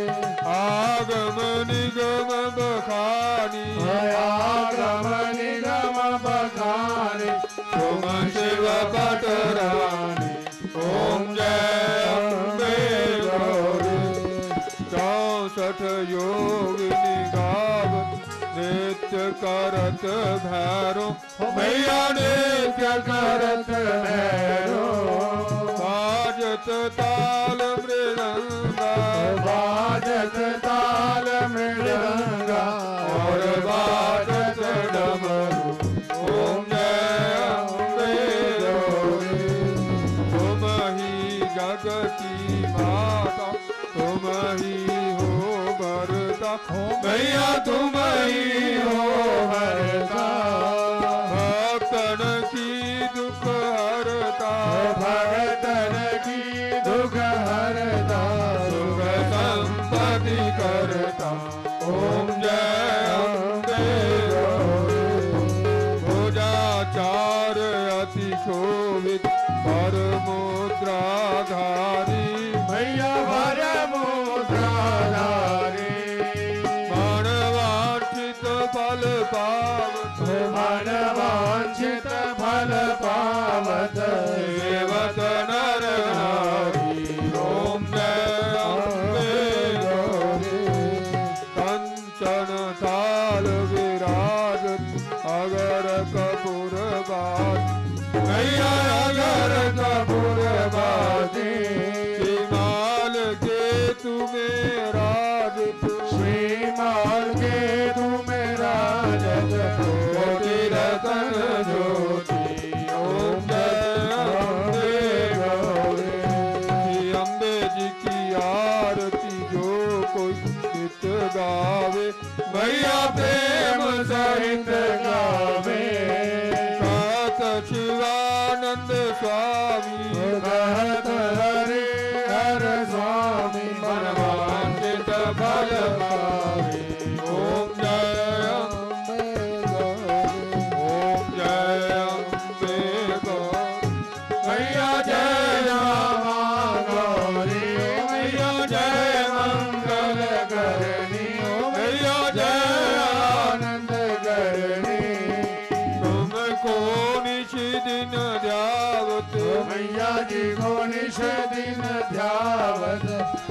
आगम निगम बखानी आगम निगम बखानी तुम शिव पटरानी ओम जय अम्बे गौरी चौसठ योग निगावत नित्य करत भैरो मैया नित्य करत भैरो बाजत ताल मृदंगा बाजत ताल मृदंगा और बाजत डमरू ओम जय अम्बे गौरी तुम ही जगती माता तुम ही हो भरता मैया तुम ही हो भरता भक्तन की दुख हरता भगतन की दुख हरता सुख संपत्ति करता ओम जय अम्बे गौरी भुजाचार अति शोभित पर मुद्राधारी मैया भर मुद्राधारी मनवांछित फल पावत मन वांछित फल पावत सेवत नर नारी ओम जय अम्बे गौरी कंचन थाल विराजत अगर कपूर बात मैया अगर कपूर बाती श्रीमाल के तुम्हें राजत श्रीमाल के तुम्हें राजत कोटि रतन ज्योति ओम जय अम्बे गौरी श्री अम्बे जी की आरती जो कोई नित गावे मैया प्रेम सहित गावे कहत शिवानंद स्वामी कहत हरे हर स्वामी मनवांछित फल पावे ओम जय अम्बे गौरी ओम जय अम्बे गौरी मैया जय रामा गौरी मैया जय मंगल करनी मैया जय आनंद करनी तुमको निश दिन ध्यावत मैया जी को निश दिन ध्यावत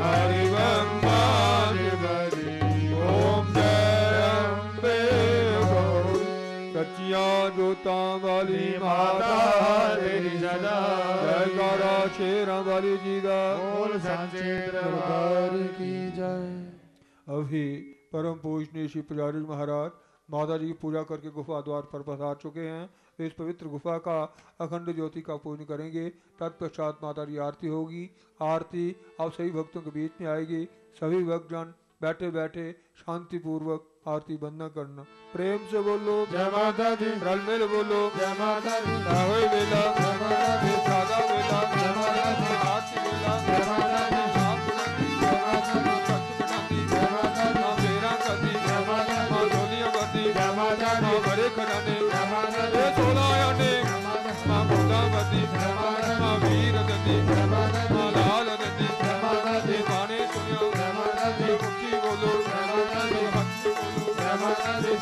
हरिवंबाज बरी ओम जय अम्बे गौरी सचिया जोता वाली माता तेरी सदा जयकारा शेरा वाली जी दा बोल सच्चे दरबार की जय। अभी परम पूजनीय श्री पुजारी महाराज माता जी की पूजा करके गुफा द्वार पर पधार चुके हैं। इस पवित्र गुफा का अखंड ज्योति का पूजन करेंगे। तत्पश्चात माता जी आरती होगी। आरती अब सभी भक्तों के बीच में आएगी। सभी भक्तजन बैठे बैठे शांति पूर्वक आरती बंद करना। प्रेम से बोलो जय माता दी, रल मिल बोलो जय माता दी, राहोई वेला जय माता दी, राधा वेला जय माता दी, आरती वेला जय माता दी, आप जय माता दी, सत्य जय माता दी, माँ तेरा कदी जय माता माँ दी, धोलिया बदी जय माता दी, माँ बड़े खजाने जय माता ये दी, सोलह आने जय माता दी, माँ गोदा बदी जय माता दी, माँ वीर ददी जय माता दी, माँ लाल ददी जय माता दी, ये गाने सुनियो जय माता दी, ये मुक्ति बोलो जय माता दी, ये भक्ति बोलो जय माता दी,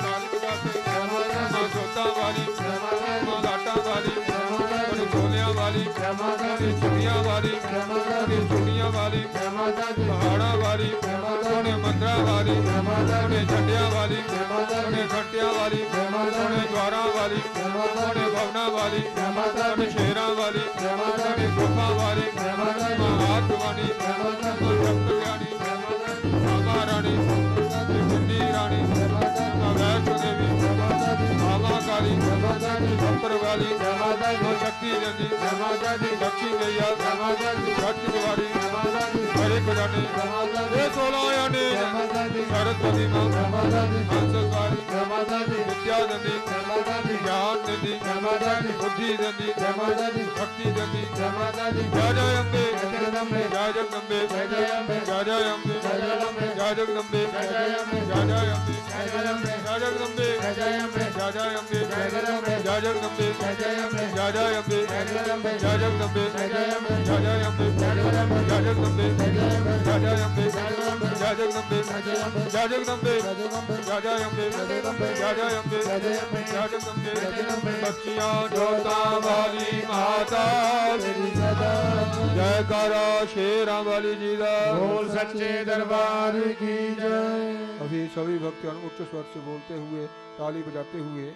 सोने झंडिया वाली सोने घंटिया वाली सोने द्वारा वाली सोने भवना वाली सोने शेरा वाली सोने गुफा वाली हाथ वाली कल्याणी मामा रानी सिंधी रानी वैष्णो देवी मामा काली शंकर वाली शक्ति देवी लक्ष्मी मैया शक्ति तिवारी हरे को जाने ये सोलह यानी सरस्वती माँ हंसवारी विद्या देवी ज्ञान देवी बुद्धि देवी शक्ति देवी जय जय अम्बे जय जगदम्बे जय जय अम्बे जय जगदम्बे जय जगदम्बे जय जगदम्बे जय जगदम्बे जय जय अम्बे जय जगदम्बे जय जय अम्बे जय जगदम्बे जय जय अम्बे जय जय अम्बे जय जगदम्बे जय जय अम्बे जय जगदम्बे जय जगदम्बे जय जय अम्बे जय जय अम्बे जय जगदम्बे बच्चियां जोता वाली माता जयकारा शेरा वाली जी दा बोल सच्चे दरबार की जय। अभी सभी भक्तों उच्च स्वर से बोलते हुए ताली बजाते हुए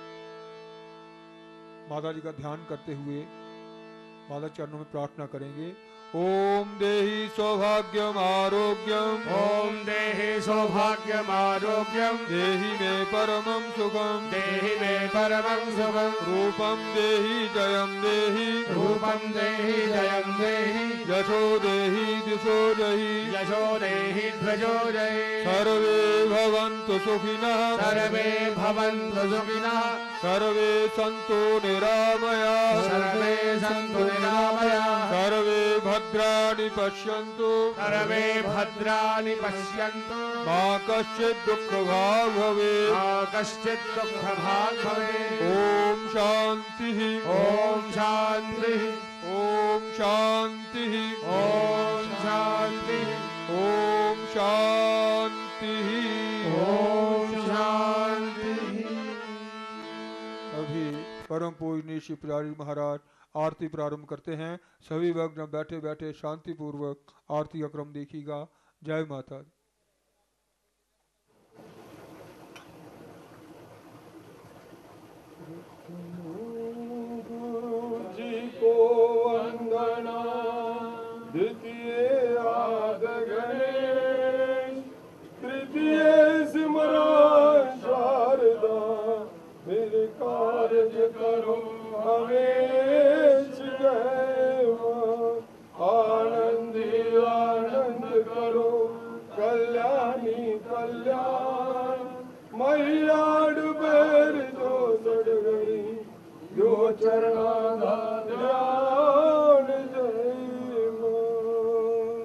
माता जी का ध्यान करते हुए माता चरणों में प्रार्थना करेंगे। ओम देहि सौभाग्यम आरोग्यम ओम देहि सौभाग्यम आरोग्यम देहि मे परमं सुखम देहि मे परमं सुखम रूपम देहि जयम देहि रूपम देहि जयम देहि यशो देहि दिशो जहि यशो देहि ध्वजो जयि सर्वे भवन्तु सुखिनः सर्वे भवन्तु सुखिनः सर्वे सन्तु निरामयाः सर्वे सन्तु निरामयाः सर्वे भद्राणि पश्यन्तु सर्वे भद्राणि पश्यन्तु मा कश्चित् दुःखभाग् भवेत् मा कश्चित् दुःखभाग् भवेत्। ओम शान्तिः ओम शान्तिः ओम शान्तिः ओम शान्तिः ओम शान्तिः ओम शान्तिः। अभी परम पूजनीय श्री पुजारी महाराज आरती प्रारंभ करते हैं। सभी भक्त बैठे बैठे शांति पूर्वक आरती का क्रम देखिएगा। जय माता दी। जी को वंदना द्वितीय आद गणेश तृतीय सिमरन शारदा मेरे कार्य करो हमेश जय मां। आनंदी आनंद करो कल्याणी कल्याण मैया डुबेर जो सड़ गई जो चरणा ध्यान जय मां।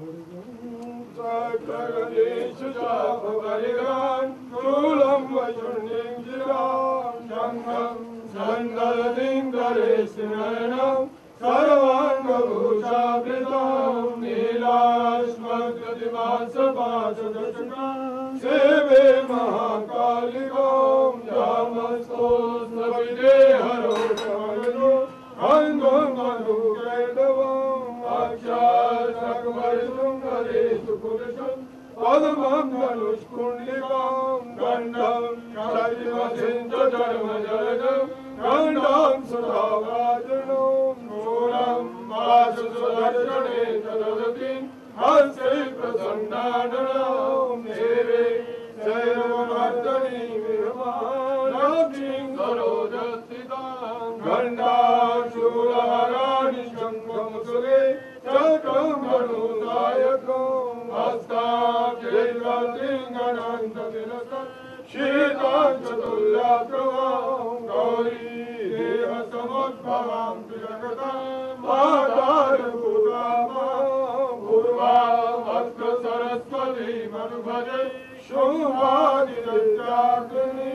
सेवे महाकालिकां जामस्तोस्मविदे हरो कमलो अंगं अनुकैतवं अक्षासकमरितुं हरेतु पुरुषं पद्मं धनुष्कुण्डिकां गण्डं शैलमसिञ्च धर्मजलजं गण्डं सुधावाजनं मूलं वासुसुदर्शने तदवतीं हस्ते प्रसन्नाननं सेवे शैलमर्दनी विरमालक्ष्मीं सरोजस्थितां गण्डाशूलहराणि शङ्खमुसुरे चक्रं धनुनायकं हस्ताब्जैर्गलिङ्गनन्दविलसत् शीतां चतुर्याप्रभां गौरी देहसमुद्भवां त्रिजगतां मातारभूतामां पूर्वां सरस्वती मनुभजे शुभादिदत्ताग्नि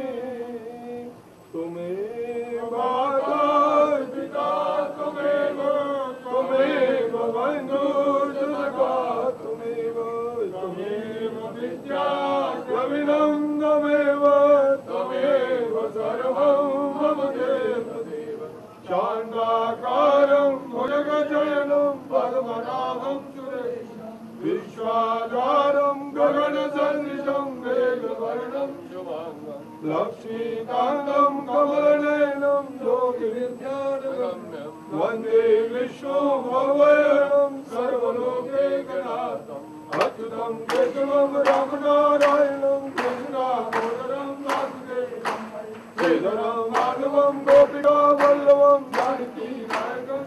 तुम्हें माता पिता तुम्हें तुम्हें बंधु सखा तुम्हें तुम्हें विद्या द्रविणं तमेव तमेव सर्वं मम देवदेव शान्ताकारं भुजगशयनं पद्मनाभं सुरेशं विश्वाधारं गगनसदृशं मेघवर्णं शुभांगं लक्ष्मीकान्तं कमलनयनं योगिविद्यानगम्यं वन्दे विश्वभवयनं सर्वलोकैकनाथम् अच्युतं केशवं रामनारायणं कृष्णामोदरं वासुदेवं श्रीधरं माधवं गोपिकावल्लभं जानकीनायकं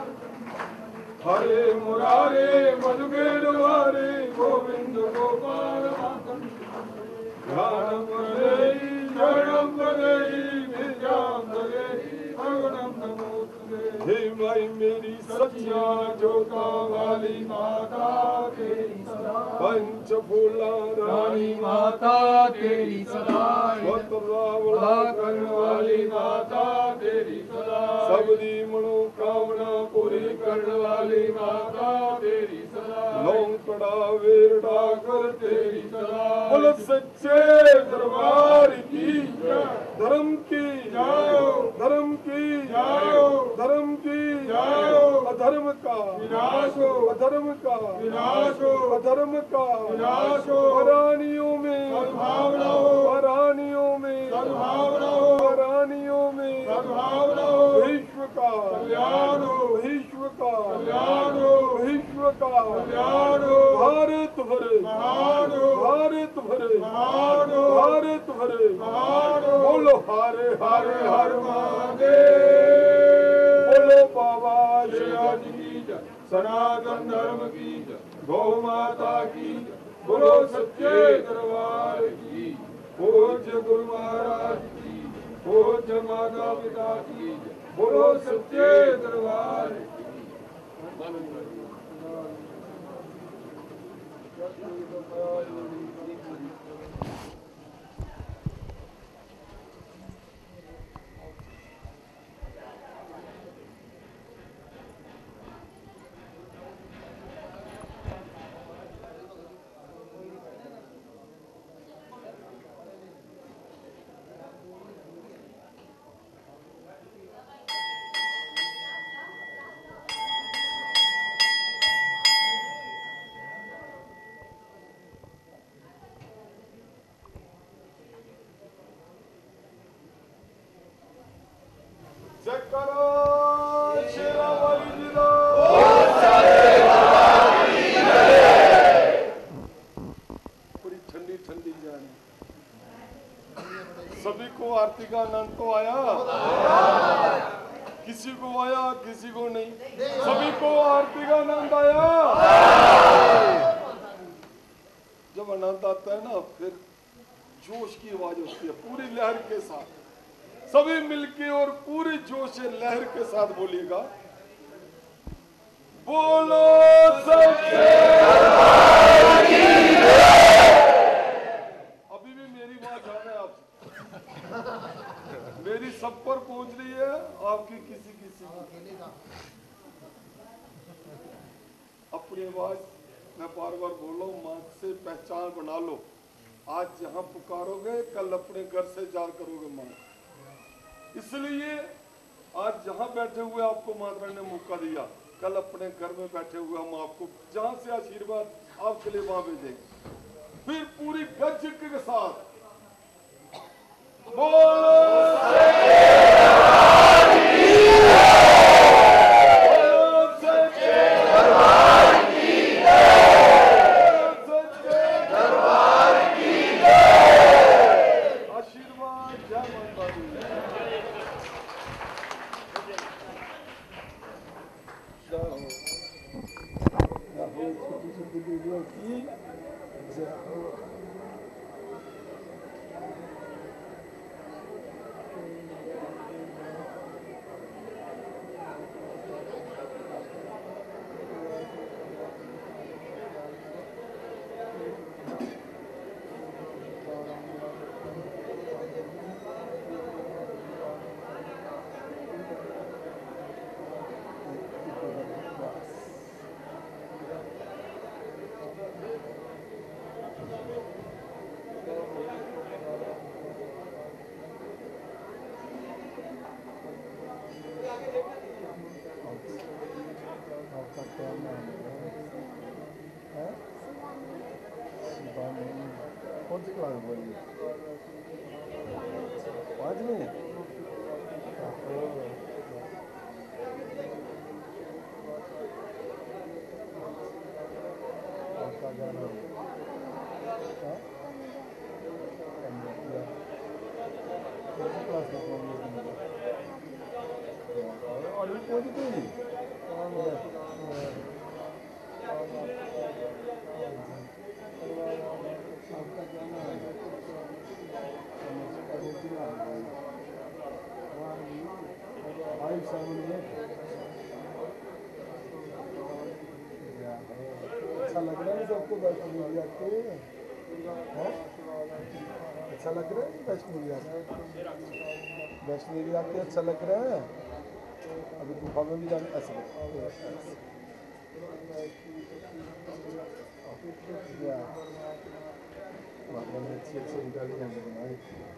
हरे मुरारे मधुकेरवारे गोविंद गोपाल ध्यानं वदेहि शरणं वदेहि विद्यां वदेहि भगवनं नमोस्तुते हे माई मेरी सच्चा जोता वाली माता तेरी सदा पंचफूला रानी माता तेरी सदा स्वतंत्र करने वाली माता तेरी सदा सबदी मनोकामना पूरी करने वाली माता तेरी सदा लोग कड़ा वेरड़ा कर तेरी सदा बोल सच्चे दरबार की धर्म की जाओ धर्म की जाओ धर्म की जाओ अधर्म का विनाश हो अधर्म का विनाश हो अधर्म का विनाश हो रानियों में सद्भावना हो रानियों में सद्भावना हो रानियों में सद्भावना हो विश्व का कल्याण हो विश्व का कल्याण हो विश्व का कल्याण हो भारत भरे महान हो भारत भरे महान हो भारत भरे महान हो बोलो हरे हरे हर महादेव बोलो बाबा शिवाज की जय सनातन धर्म की जय गौ माता की जय बोलो सच्चे दरबार की पूज्य गुरु महाराज की पूज्य माता पिता की जय बोलो सच्चे दरबार की सभी को आरती का आनंद तो आया, किसी को आया किसी को नहीं, सभी को आरती का आनंद आया। जब आनंद आता है ना फिर जोश की आवाज होती है पूरी लहर के साथ, सभी मिलके और पूरी जोश से लहर के साथ बोलिएगा, बोलो सच्चे की आवाज मैं बार बार बोल रहा हूँ, माँ से पहचान बना लो। आज जहाँ पुकारोगे कल अपने घर से जार करोगे माँ। इसलिए आज जहाँ बैठे हुए आपको माता ने मौका दिया, कल अपने घर में बैठे हुए हम आपको जहाँ से आशीर्वाद आपके लिए वहां भेजेंगे। फिर पूरी गज के साथ बोलो कौन सी क्लास में पाँच में आपका गाना क्लास और फाइव सेवन एट अच्छा लग रहा है सबको वैष्णो देवी आके? अच्छा लग रहा है वैष्णो देवी आके? वैष्णो देवी आके अच्छा लग रहा है? अभी गुफा में भी जाने ऐसे अच्छी अच्छी निकाली जाने बनाई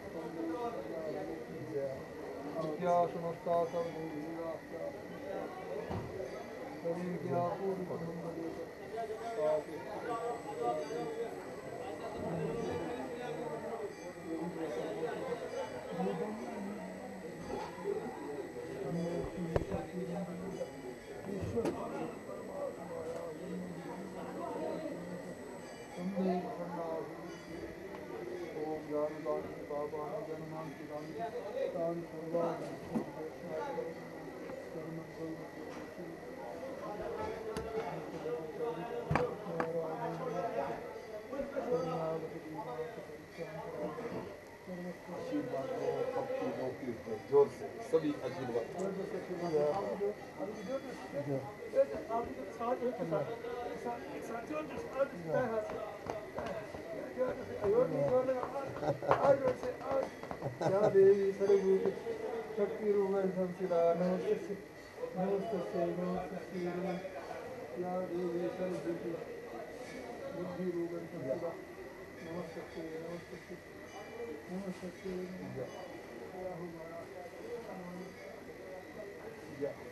क्या समझता सब क्या पूरी जोर से सभी आशीर्वाद क्या देवी सर्वभूत शक्ति रूपं संस्थिता नमस्ते नमस्ते नमस्ते क्या देवी सर्वभूत बुद्धि रूपं संस्थिता नमस्ते नमस्ते नमस्ते